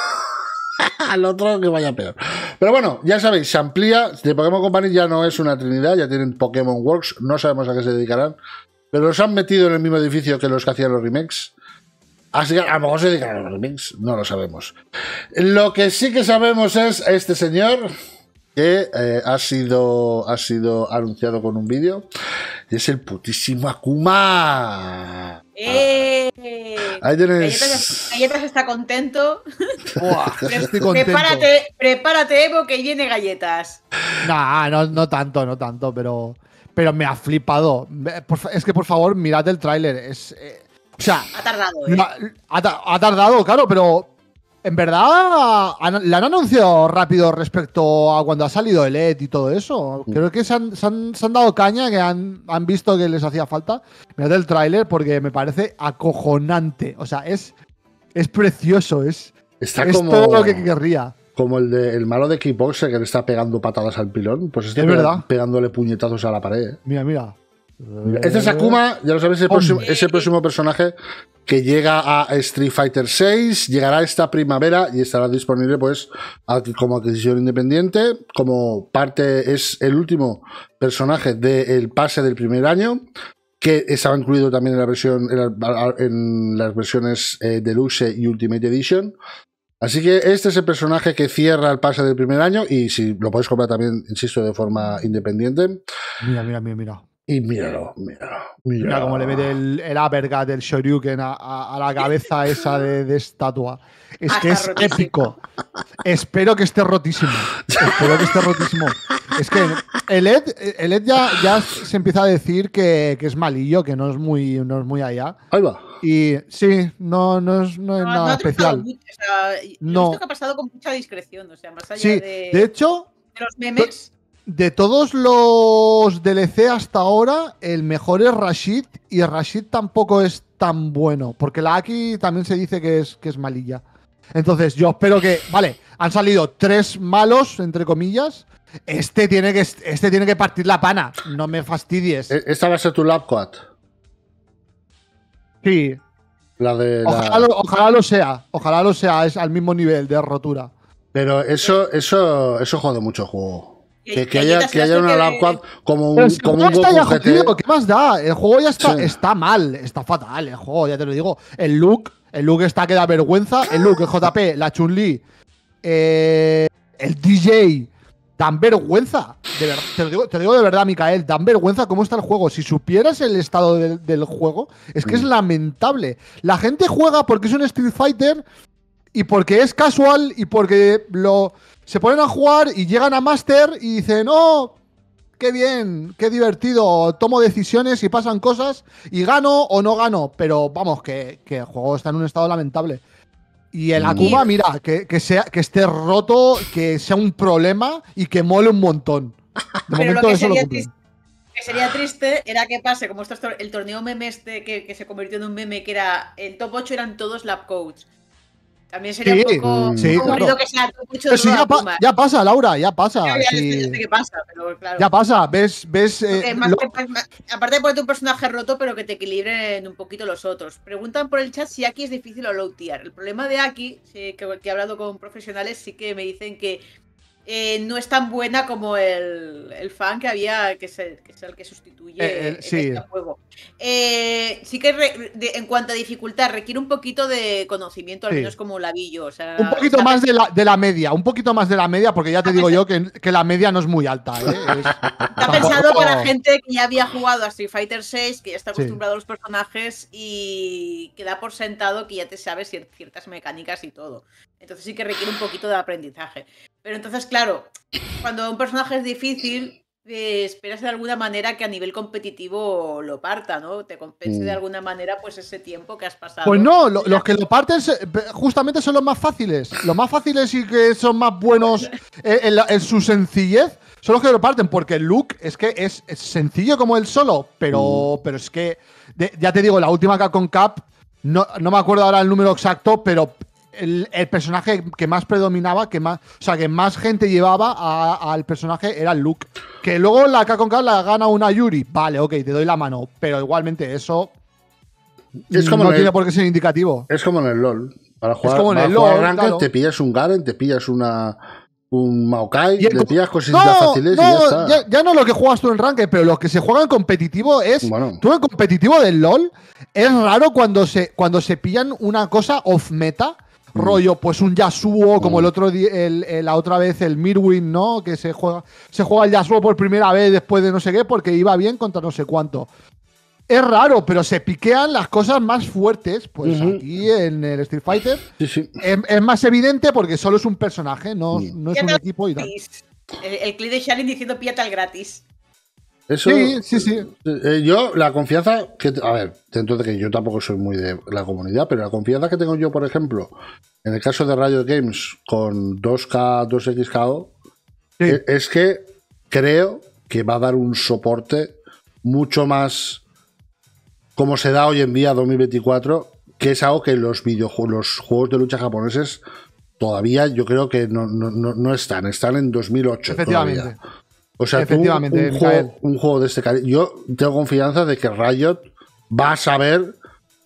Al otro, que vaya peor. Pero bueno, ya sabéis, se amplía. De Pokémon Company ya no es una trinidad, ya tienen Pokémon Works. No sabemos a qué se dedicarán. Pero los han metido en el mismo edificio que los que hacían los remakes. Así que a lo mejor se dedican a los remakes, no lo sabemos. Lo que sí que sabemos es este señor que eh, ha sido ha sido anunciado con un vídeo y es el putísimo Akuma. ¡Eh! Ahí tienes. Galletas, Galletas está contento. Buah, estoy contento. Prepárate, prepárate, Evo, que viene galletas. Nah, no, no tanto, no tanto, pero. Pero me ha flipado. Me- por fa- es que por favor, mirad el tráiler. Es. eh, o sea, Ha tardado, ¿eh? la- ha, ta- ha tardado, claro, pero. En verdad, han- le han anunciado rápido respecto a cuando ha salido el E D y todo eso. Creo que se han, se han- se han dado caña, que han, han visto que les hacía falta. Mirad el tráiler porque me parece acojonante. O sea, es, es precioso, es, Está es como. todo lo que querría. como el de el malo de Kickboxer que le está pegando patadas al pilón, pues este Es pega- verdad. pegándole puñetazos a la pared. ¿eh? Mira, mira. Este es Akuma, ya lo sabéis, el Hombre. próximo, es el próximo personaje que llega a Street Fighter seis, llegará esta primavera y estará disponible pues ad- como adquisición independiente, como parte, es el último personaje del pase del primer año, que estaba incluido también en la versión en, la- en las versiones eh, Deluxe y Ultimate Edition. Así que este es el personaje que cierra el pase del primer año y si lo podéis comprar también, insisto, de forma independiente. Mira, mira, mira, mira. Y míralo, míralo, míralo. Mira cómo le mete el, el uppercut del Shoryuken a, a- a la cabeza esa de, de estatua. Es Ah, que está es rotísimo. épico. Espero que esté rotísimo. Espero que esté rotísimo. Es que el Ed, el Ed ya, ya se empieza a decir que, que es malillo, que no es muy, no es muy allá. Ahí va. Y sí, no, no es, no es No, no nada ha triunfado especial. mucho, o sea, y- lo he No. visto que ha pasado con mucha discreción, o sea, más allá Sí, de, de hecho, de los memes. de todos los D L C hasta ahora, el mejor es Rashid y Rashid tampoco es tan bueno, porque la Aki también se dice que es, que es malilla. Entonces yo espero que, vale, han salido tres malos, entre comillas, este tiene que, este tiene que partir la pana, no me fastidies. E- Esta va a ser tu lab quad. Sí, La de la- ojalá lo, ojalá lo sea, ojalá lo sea, es al mismo nivel de rotura. Pero eso, eso, eso jode mucho el juego. Que- Que, que que haya, quitas que haya las una que- lab quad como Pero un, si el como juego un está Goku ya G T. jodido, ¿qué más da? El juego ya está, Sí. está mal, está fatal el juego, ya te lo digo. El look, el look está que da vergüenza. El look, el J P, la Chun-Li, eh, el D J, dan vergüenza. De ver- te, lo digo, te lo digo de verdad, Micael, dan vergüenza cómo está el juego. Si supieras el estado del, del juego, es que es Mm. lamentable. La gente juega porque es un Street Fighter y porque es casual y porque lo se ponen a jugar y llegan a Master y dicen, oh, qué bien, qué divertido, tomo decisiones y pasan cosas y gano o no gano, pero vamos, que, que el juego está en un estado lamentable. Y el Mm. Akuma, mira, que, que, sea, que esté roto, que sea un problema y que mole un montón. De Pero momento lo que eso lo sería, cumplen. triste, que sería triste era que pase, como esto es tor- el torneo meme este que, que se convirtió en un meme, que era el top ocho eran todos lab coach. También sería Sí, un poco sí, aburrido claro. que sea top ocho Pero de si todo ya, pa- Akuma. ya pasa, Laura, ya pasa. Ya, ya, sí. ya sé- ya sé qué pasa, pero claro. Ya pasa, ves, ves. eh, Porque más lo- que- más- aparte de ponerte un personaje roto, pero que te equilibren un poquito los otros. Preguntan por el chat si Aki es difícil o low tier. El problema de Aki, sí, que, que he hablado con profesionales, sí que me dicen que eh, no es tan buena como el, el fan que había, que es el que, es el que sustituye Eh, eh, en sí. este juego. Eh, sí que re- de- en cuanto a dificultad requiere un poquito de conocimiento, al Sí. menos como labillo. O sea, Un poquito está más de la, de la media, un poquito más de la media, porque ya te Está digo yo pensado- que, que la media no es muy alta. ¿eh? Es- Está pensado tampoco- para gente que ya había jugado a Street Fighter seis, que ya está Sí. acostumbrado a los personajes y que da por sentado que ya te sabes cier- ciertas mecánicas y todo. Entonces sí que requiere un poquito de aprendizaje. Pero entonces, claro, cuando un personaje es difícil, eh, esperas de alguna manera que a nivel competitivo lo parta, ¿no? Te compense Mm. de alguna manera pues ese tiempo que has pasado. Pues no, lo- los que lo parten se- justamente son los más fáciles. Los más fáciles y que son más buenos en, en la- en su sencillez son los que lo parten, porque el look es que es, es sencillo como el solo, pero, pero es que, de- ya te digo, la última Capcom Cup, no, no me acuerdo ahora el número exacto, pero el, el personaje que más predominaba, que más, o sea, que más gente llevaba a- al personaje era el look. Que luego la Capcom Cup la gana una Yuri, vale, ok, te doy la mano, pero igualmente eso Es como no en el- tiene por qué ser indicativo. Es como en el LOL. Para jugar, como en para el jugar LOL, ranked, claro. te pillas un Garen, te pillas una un Maokai, Y el te co- pillas cositas no, fáciles no, y ya está. ya, ya no lo que juegas tú en Ranked, pero lo que se juega en competitivo es. Bueno. Tú en competitivo del LOL es raro cuando se, cuando se pillan una cosa off meta. Mm. Rollo, pues un Yasuo, como Mm. el otro di- el, el- la otra vez el Mirwin, ¿no? Que se juega, se juega el Yasuo por primera vez después de no sé qué, porque iba bien contra no sé cuánto. Es raro, pero se piquean las cosas más fuertes. Pues Ujú. aquí en el Street Fighter Sí, sí. es, es más evidente porque solo es un personaje, no, Mm. no es un Píllate equipo y tal. gratis. El, el clip de Sharin diciendo píllate al gratis. Eso, Sí, sí, sí. eh, yo, la confianza que. A ver, dentro de que yo tampoco soy muy de la comunidad, pero la confianza que tengo yo, por ejemplo, en el caso de Riot Games con dos K, dos X K O, Sí. eh, es que creo que va a dar un soporte mucho más como se da hoy en día dos mil veinticuatro, que es algo que los videojuegos, los juegos de lucha japoneses todavía yo creo que no, no, no, no están, están en dos mil ocho Efectivamente. todavía. O sea, Efectivamente, un, un, juego, un juego de este cariño. Yo tengo confianza de que Riot va a saber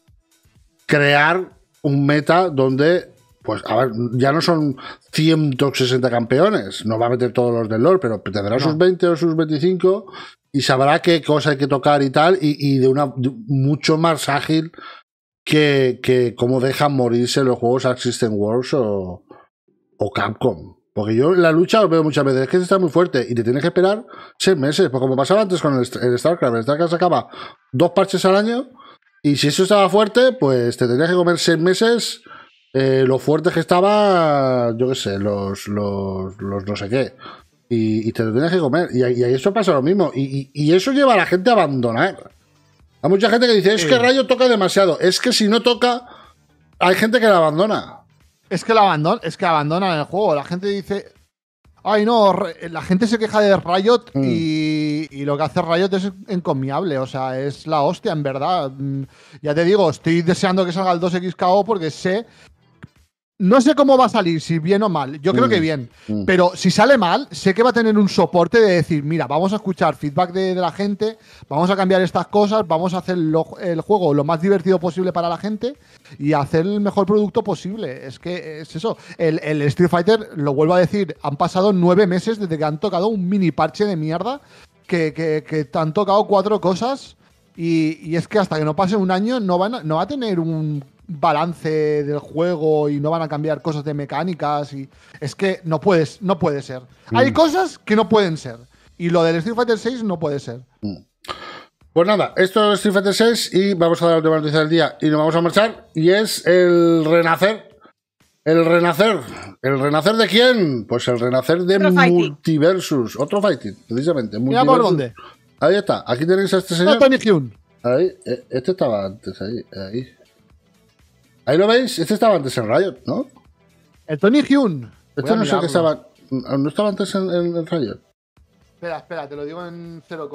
crear un meta donde, pues, a ver, ya no son ciento sesenta campeones, no va a meter todos los del LoL, pero tendrá no. sus veinte o sus veinticinco y sabrá qué cosa hay que tocar y tal, y, y de una de, mucho más ágil que, que cómo dejan morirse los juegos Assistant Wars o, o Capcom. Porque yo en la lucha lo veo muchas veces, es que está muy fuerte y te tienes que esperar seis meses, pues como pasaba antes con el, el StarCraft, el StarCraft sacaba dos parches al año y si eso estaba fuerte, pues te tenías que comer seis meses eh, lo fuerte que estaba, yo qué sé, los, los, los no sé qué, y, y te lo tenías que comer y, y eso pasa lo mismo y, y, y eso lleva a la gente a abandonar. Hay mucha gente que dice, es que Rayo toca demasiado, es que si no toca, hay gente que la abandona. Es que la abandonan, es que abandonan el juego. La gente dice, ay no, la gente se queja de Riot mm. y, y lo que hace Riot es encomiable. O sea, es la hostia, en verdad. Ya te digo, estoy deseando que salga el dos equis K O porque sé. No sé cómo va a salir, si bien o mal. Yo creo mm. que bien. Mm. Pero si sale mal, sé que va a tener un soporte de decir, mira, vamos a escuchar feedback de, de la gente, vamos a cambiar estas cosas, vamos a hacer lo, el juego lo más divertido posible para la gente y hacer el mejor producto posible. Es que es eso. El, el Street Fighter, lo vuelvo a decir, han pasado nueve meses desde que han tocado un mini parche de mierda que, que, que te han tocado cuatro cosas y, y es que hasta que no pase un año no, van a, no va a tener un balance del juego y no van a cambiar cosas de mecánicas y es que no puedes, no puede ser. Mm. Hay cosas que no pueden ser y lo del Street Fighter seis no puede ser. Mm. Pues nada, esto es Street Fighter seis y vamos a dar la última noticia del día y nos vamos a marchar y es el renacer. El renacer. ¿El renacer de quién? Pues el renacer de otro Multiversus. Fighting. Otro fighting, precisamente. Mira por dónde. Ahí está. Aquí tenéis a este señor. No, Tony Hyun. Ahí. Este estaba antes. Ahí. Ahí. Ahí lo veis. Este estaba antes en Riot, ¿no? El Tony Hyun. Este no sé qué estaba. ¿No estaba antes en, en, en Riot? Espera, espera, te lo digo en cero,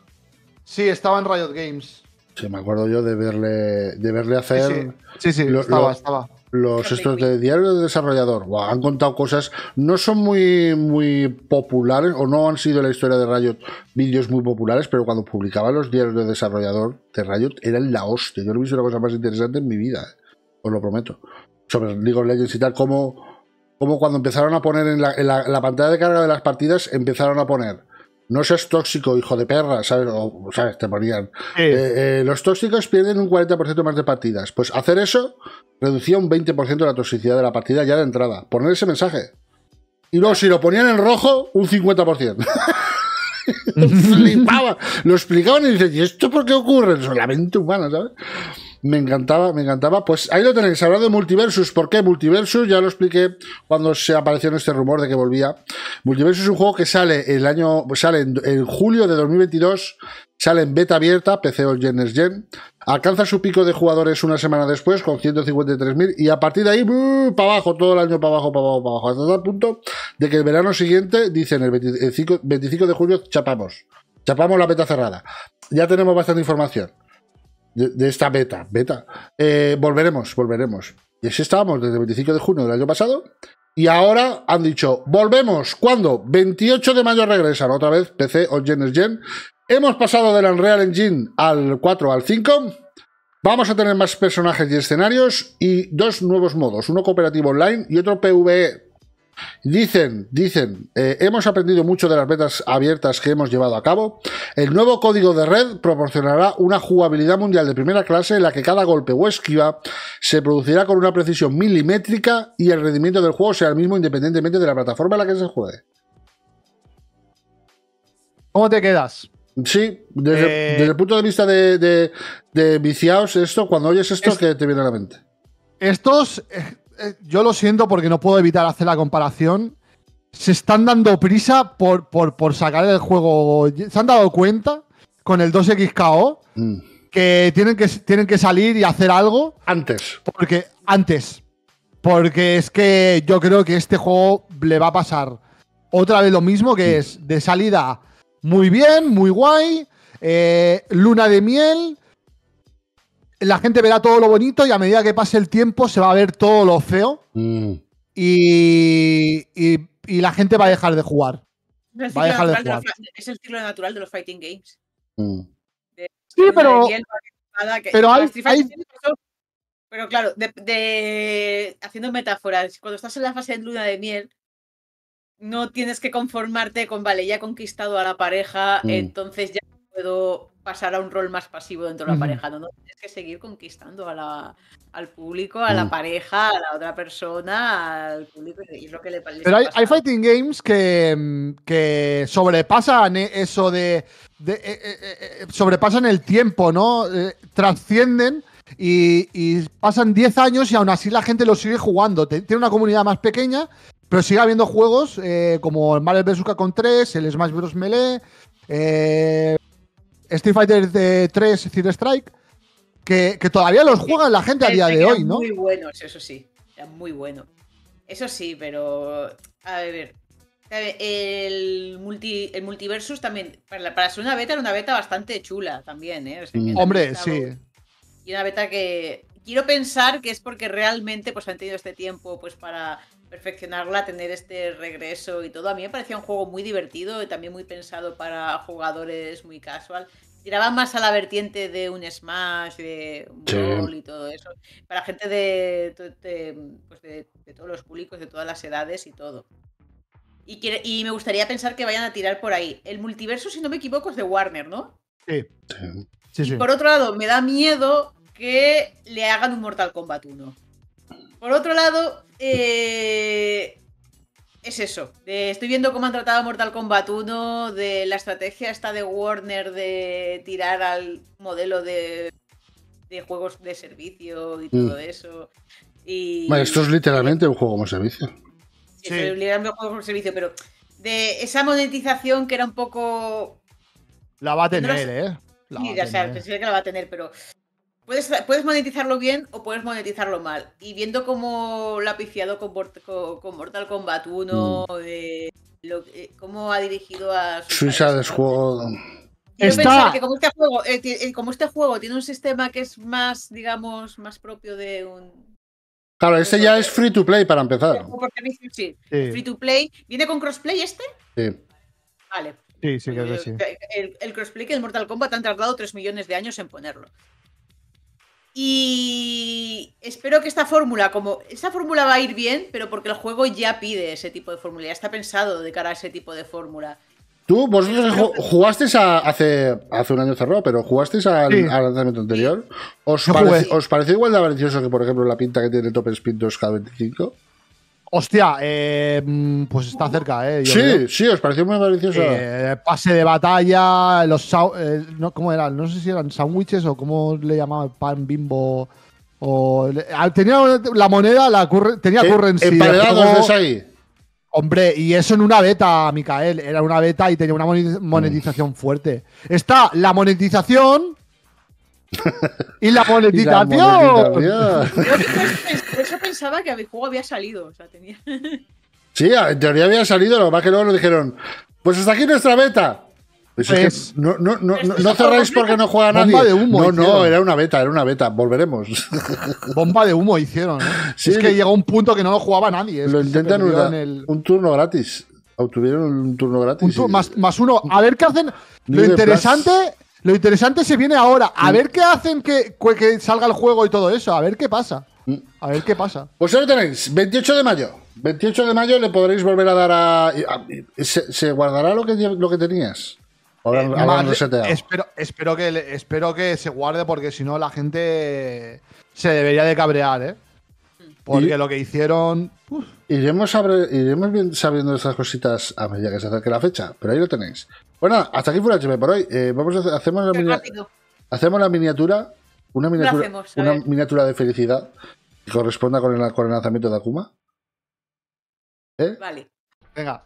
sí, estaba en Riot Games. Sí, me acuerdo yo de verle, de verle hacer. Sí, sí, sí lo, estaba, lo, estaba. Los estos de diario de desarrollador. Wow, han contado cosas. No son muy, muy populares, o no han sido en la historia de Riot vídeos muy populares, pero cuando publicaban los diarios de desarrollador de Riot eran la hostia. Yo no he visto una cosa más interesante en mi vida, eh, os lo prometo. Sobre League of Legends y tal, como, como cuando empezaron a poner en la, en la, en la pantalla de carga de las partidas, empezaron a poner. No seas tóxico, hijo de perra, ¿sabes? O, ¿sabes? Te ponían. Sí. Eh, eh, los tóxicos pierden un cuarenta por ciento más de partidas. Pues hacer eso reducía un veinte por ciento de la toxicidad de la partida ya de entrada. Poner ese mensaje. Y luego, si lo ponían en rojo, un cincuenta por ciento. Flipaba. Lo explicaban y dices, ¿y esto por qué ocurre? Es la mente humana, ¿sabes? Me encantaba, me encantaba. Pues ahí lo tenéis, hablando de Multiversus. ¿Por qué? Multiversus, ya lo expliqué cuando se apareció en este rumor de que volvía. Multiversus es un juego que sale el año, sale en, en julio de dos mil veintidós, sale en beta abierta, P C o Gen Gen. Alcanza su pico de jugadores una semana después con ciento cincuenta y tres mil y a partir de ahí, uh, para abajo, todo el año para abajo, para abajo, para abajo, hasta tal punto de que el verano siguiente, dicen el veinticinco, veinticinco de julio, chapamos. Chapamos la beta cerrada. Ya tenemos bastante información. De, de esta beta, beta. Eh, volveremos, volveremos. Y así estábamos desde el veinticinco de junio del año pasado. Y ahora han dicho, volvemos. ¿Cuándo? veintiocho de mayo regresan otra vez P C o Gen Gen. Hemos pasado del Unreal Engine al cuatro al cinco. Vamos a tener más personajes y escenarios y dos nuevos modos, uno cooperativo online y otro PvE. Dicen, dicen, eh, hemos aprendido mucho de las betas abiertas que hemos llevado a cabo. El nuevo código de red proporcionará una jugabilidad mundial de primera clase en la que cada golpe o esquiva se producirá con una precisión milimétrica y el rendimiento del juego será el mismo independientemente de la plataforma en la que se juegue. ¿Cómo te quedas? Sí, desde, eh... desde el punto de vista de, de, de viciados, esto, cuando oyes esto, es... ¿qué te viene a la mente? Estos... Eh... Yo lo siento porque no puedo evitar hacer la comparación. Se están dando prisa por, por, por sacar el juego. Se han dado cuenta con el dos equis K O mm. que, tienen que tienen que salir y hacer algo. Antes. Porque, antes. Porque es que yo creo que este juego le va a pasar otra vez lo mismo, que mm. es de salida muy bien, muy guay, eh, luna de miel. La gente verá todo lo bonito y a medida que pase el tiempo se va a ver todo lo feo. Mm. y, y, y la gente va a dejar de jugar. Es el Va a dejar de ciclo natural de jugar. los- es el ciclo natural de los fighting games. Mm. Sí, Luna pero, de miel, nada, que- pero la hay, Street Fighter hay- siempre pasó. Pero claro, de, de- haciendo metáforas, cuando estás en la fase de luna de miel, no tienes que conformarte con, vale, ya he conquistado a la pareja, Mm. entonces ya puedo pasar a un rol más pasivo dentro de la Ujú. pareja. No, no, tienes que seguir conquistando a la, al público, a la Mm. pareja, a la otra persona, al público, y es lo que le les Pero ha hay, hay pasado. fighting games que, mm, que sobrepasan e- eso de. de- eh, eh, eh, sobrepasan el tiempo, ¿no? Eh, trascienden y, y pasan diez años y aún así la gente lo sigue jugando. Te- Tiene una comunidad más pequeña, pero sigue habiendo juegos eh, como el Marvel versus. Capcom tres, el Smash Bros. Melee, eh, Street Fighter eh, tres, Third Strike, que, que todavía los juega la gente a día Que de eran hoy, ¿no? muy buenos, eso sí. Eran muy buenos. Eso sí, pero. A ver. a ver, El, multi, el multiversus también. Para, la- para ser una beta, era una beta bastante chula también, ¿eh? O sea, que Mm. también Hombre, estaba- sí. Y una beta que. Quiero pensar que es porque realmente pues han tenido este tiempo pues para perfeccionarla, tener este regreso y todo. A mí me parecía un juego muy divertido y también muy pensado para jugadores muy casual. Tiraba más a la vertiente de un Smash, de un Sí. Brawl y todo eso. Para gente de, de- de, pues de, de todos los públicos, de todas las edades y todo. Y, quiere- y me gustaría pensar que vayan a tirar por ahí. El multiverso, si no me equivoco, es de Warner, ¿no? Sí, Sí. sí, Y sí. por otro lado, me da miedo que le hagan un Mortal Kombat uno. Por otro lado, eh, es eso. de- estoy viendo cómo han tratado a Mortal Kombat uno, de la estrategia esta de Warner de tirar al modelo de, de juegos de servicio y todo Mm. eso. Y, Bueno, esto es literalmente un juego como servicio. Sí, Sí. estoy liderando juegos por servicio, pero de esa monetización que era un poco La va a que no tener, las- ¿eh? La Sí, va a ya sabes, tener. pensé que la va a tener, pero puedes, puedes monetizarlo bien o puedes monetizarlo mal. Y viendo cómo la ha pifiado con, Mort- con- con Mortal Kombat uno, eh, lo- eh, cómo ha dirigido a sus Suiza fans, de ¿no? juego. Quiero Está- pensar que como este, juego, eh, ti- eh, como este juego tiene un sistema que es más, digamos, más propio de un Claro, este ya es free to play para empezar. juego por servicio, sí, Sí. free to play. ¿Viene con crossplay este? Sí. Vale. Sí, sí, creo que sí. El, el crossplay que el Mortal Kombat han tardado tres millones de años en ponerlo. Y espero que esta fórmula, como esta fórmula va a ir bien, pero porque el juego ya pide ese tipo de fórmula, ya está pensado de cara a ese tipo de fórmula. Tú, vosotros ju- jugasteis a, hace, hace un año cerrado, pero jugasteis al, Sí. al lanzamiento anterior. ¿Os, Yo parece- jugué. ¿Os pareció igual de avaricioso que, por ejemplo, la pinta que tiene Top Spin dos K veinticinco? Hostia, eh, mm, pues está cerca, ¿eh? Yo Sí, creo. sí, os pareció muy avaricioso. Eh, pase de batalla, los sau- eh, no, ¿cómo eran? No sé si eran sándwiches o cómo le llamaban, pan bimbo. O, le- ah, tenía la moneda, la curre- tenía Eh, currency. de emparedados juego. ves ahí. Hombre, y eso en una beta, Micael. Era una beta y tenía una moni- monetización fuerte. Está la monetización y la Y la monetización. monetización. Yo por eso pensaba que el juego había salido. O sea, tenía... Sí, en teoría había salido, lo que pasa es que luego nos dijeron, pues hasta aquí nuestra beta. Pues es que Pues- no, no, no, Esto no, es no un cerráis juego porque no juega Bomba nadie. de humo no, no, hicieron. era una beta, era una beta. Volveremos. Bomba de humo hicieron, ¿no? Sí, es que llegó un punto que no lo jugaba nadie. es Lo que se intentan perdió usar. en el- Un turno gratis. Obtuvieron un turno gratis. un tu- y- más, más uno. A ver qué hacen. Lo Nivel interesante, lo interesante se viene ahora. A ver qué hacen que, que salga el juego y todo eso. A ver qué pasa. Mm. A ver qué pasa. Pues ahora tenéis, veintiocho de mayo. veintiocho de mayo le podréis volver a dar a. a- ¿Se, se guardará lo que, lo que tenías? Ahora, ahora Más- han reseteado. espero, espero, que, le- espero que se guarde porque si no la gente se debería de cabrear, ¿eh? Porque Y- lo que hicieron. uf, Iremos, abre- iremos bien sabiendo estas cositas a medida que se acerque la fecha, pero ahí lo tenéis. Bueno, hasta aquí fue el H M por hoy. Eh, vamos a hacer, hacemos, la Qué minia- rápido. hacemos la miniatura, una miniatura, hacemos? A una ver. miniatura de felicidad que corresponda con el, con el lanzamiento de Akuma. ¿Eh? Vale. venga.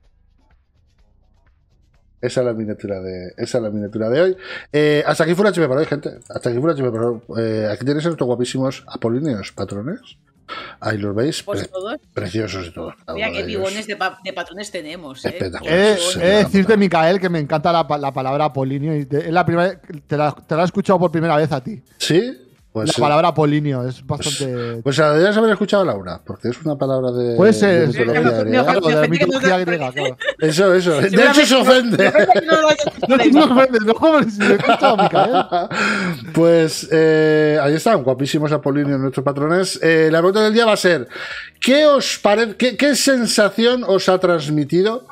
Esa es la miniatura de, esa es la miniatura de hoy. Eh, hasta aquí fue el H M por hoy, gente. Hasta aquí fue el H M por hoy. Eh, aquí tenéis a nuestros guapísimos apolíneos patrones. Ahí los veis, Pues pre- todos. preciosos y todo. cada Mira uno qué de ellos. pibones de, pa- de patrones tenemos. ¿eh? Espectacular. He, Sí, he sí, de sí, decirte, sí. Micael, que me encanta la, pa- la palabra Apolíneo. Y te, es la primera, te, la, te la he escuchado por primera vez a ti. ¿Sí? Pues, la sí. palabra polinio es bastante. Pues la deberías haber escuchado, Laura, porque es una palabra de, Puede ser, de sí, mitología sí, griega. Claro, de la Me ofendí que no mitología te- griega, claro. Eso, eso. De hecho, se ofende. No lo hayas No, escuchado. no ofendes, no joder, si le escucho a Micael. Pues eh, ahí están, guapísimos Apolinios nuestros patrones. Eh, la pregunta del día va a ser: ¿qué os parece, qué, qué sensación os ha transmitido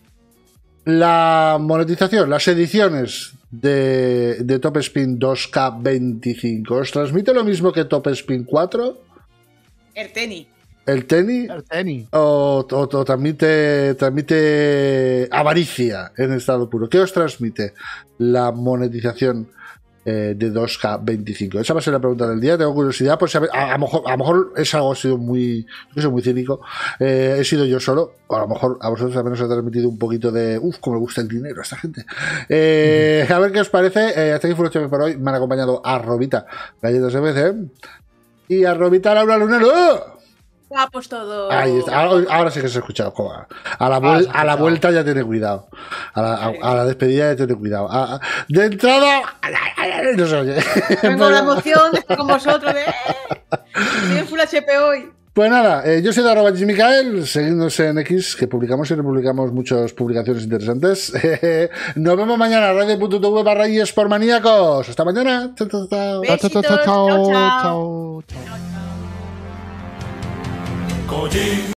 la monetización, las ediciones de, de Top Spin dos K veinticinco? ¿Os transmite lo mismo que Top Spin cuatro? Erteni. ¿El tenis? El tenis. ¿O, o, o transmite, transmite avaricia en estado puro? ¿Qué os transmite la monetización eh, de dos K veinticinco? Esa va a ser la pregunta del día. Tengo curiosidad por saber. A, a, lo, mejor, a lo mejor es algo, ha sido muy. Yo soy muy cínico. Eh, he sido yo solo. O a lo mejor a vosotros también os ha transmitido un poquito de. Uf, cómo me gusta el dinero a esta gente. Eh, a ver qué os parece. Eh, hasta aquí fue el por hoy. Me han acompañado Arrobita, Galletas M C y Arrobita Laura Lunero. Guapos todos. Ahí está. Ahora, ahora sí que se ha escuchado. Joder. A la, vuel- a la vuelta ya tiene cuidado. A la, a, a la despedida ya tiene cuidado. A- a- de entrada, no se oye. Tengo la emoción de estar con vosotros. De... Estoy en Full H P hoy. Pues nada, eh, yo soy de arroba Micael, seguidnos en X, que publicamos y republicamos muchas publicaciones interesantes. Nos vemos mañana, radio punto t v barra eSportmaníacos. Hasta mañana. Chao, chao, chao. Chao, chao, chao, Besitos, chao, chao, chao. chao, chao. Koji.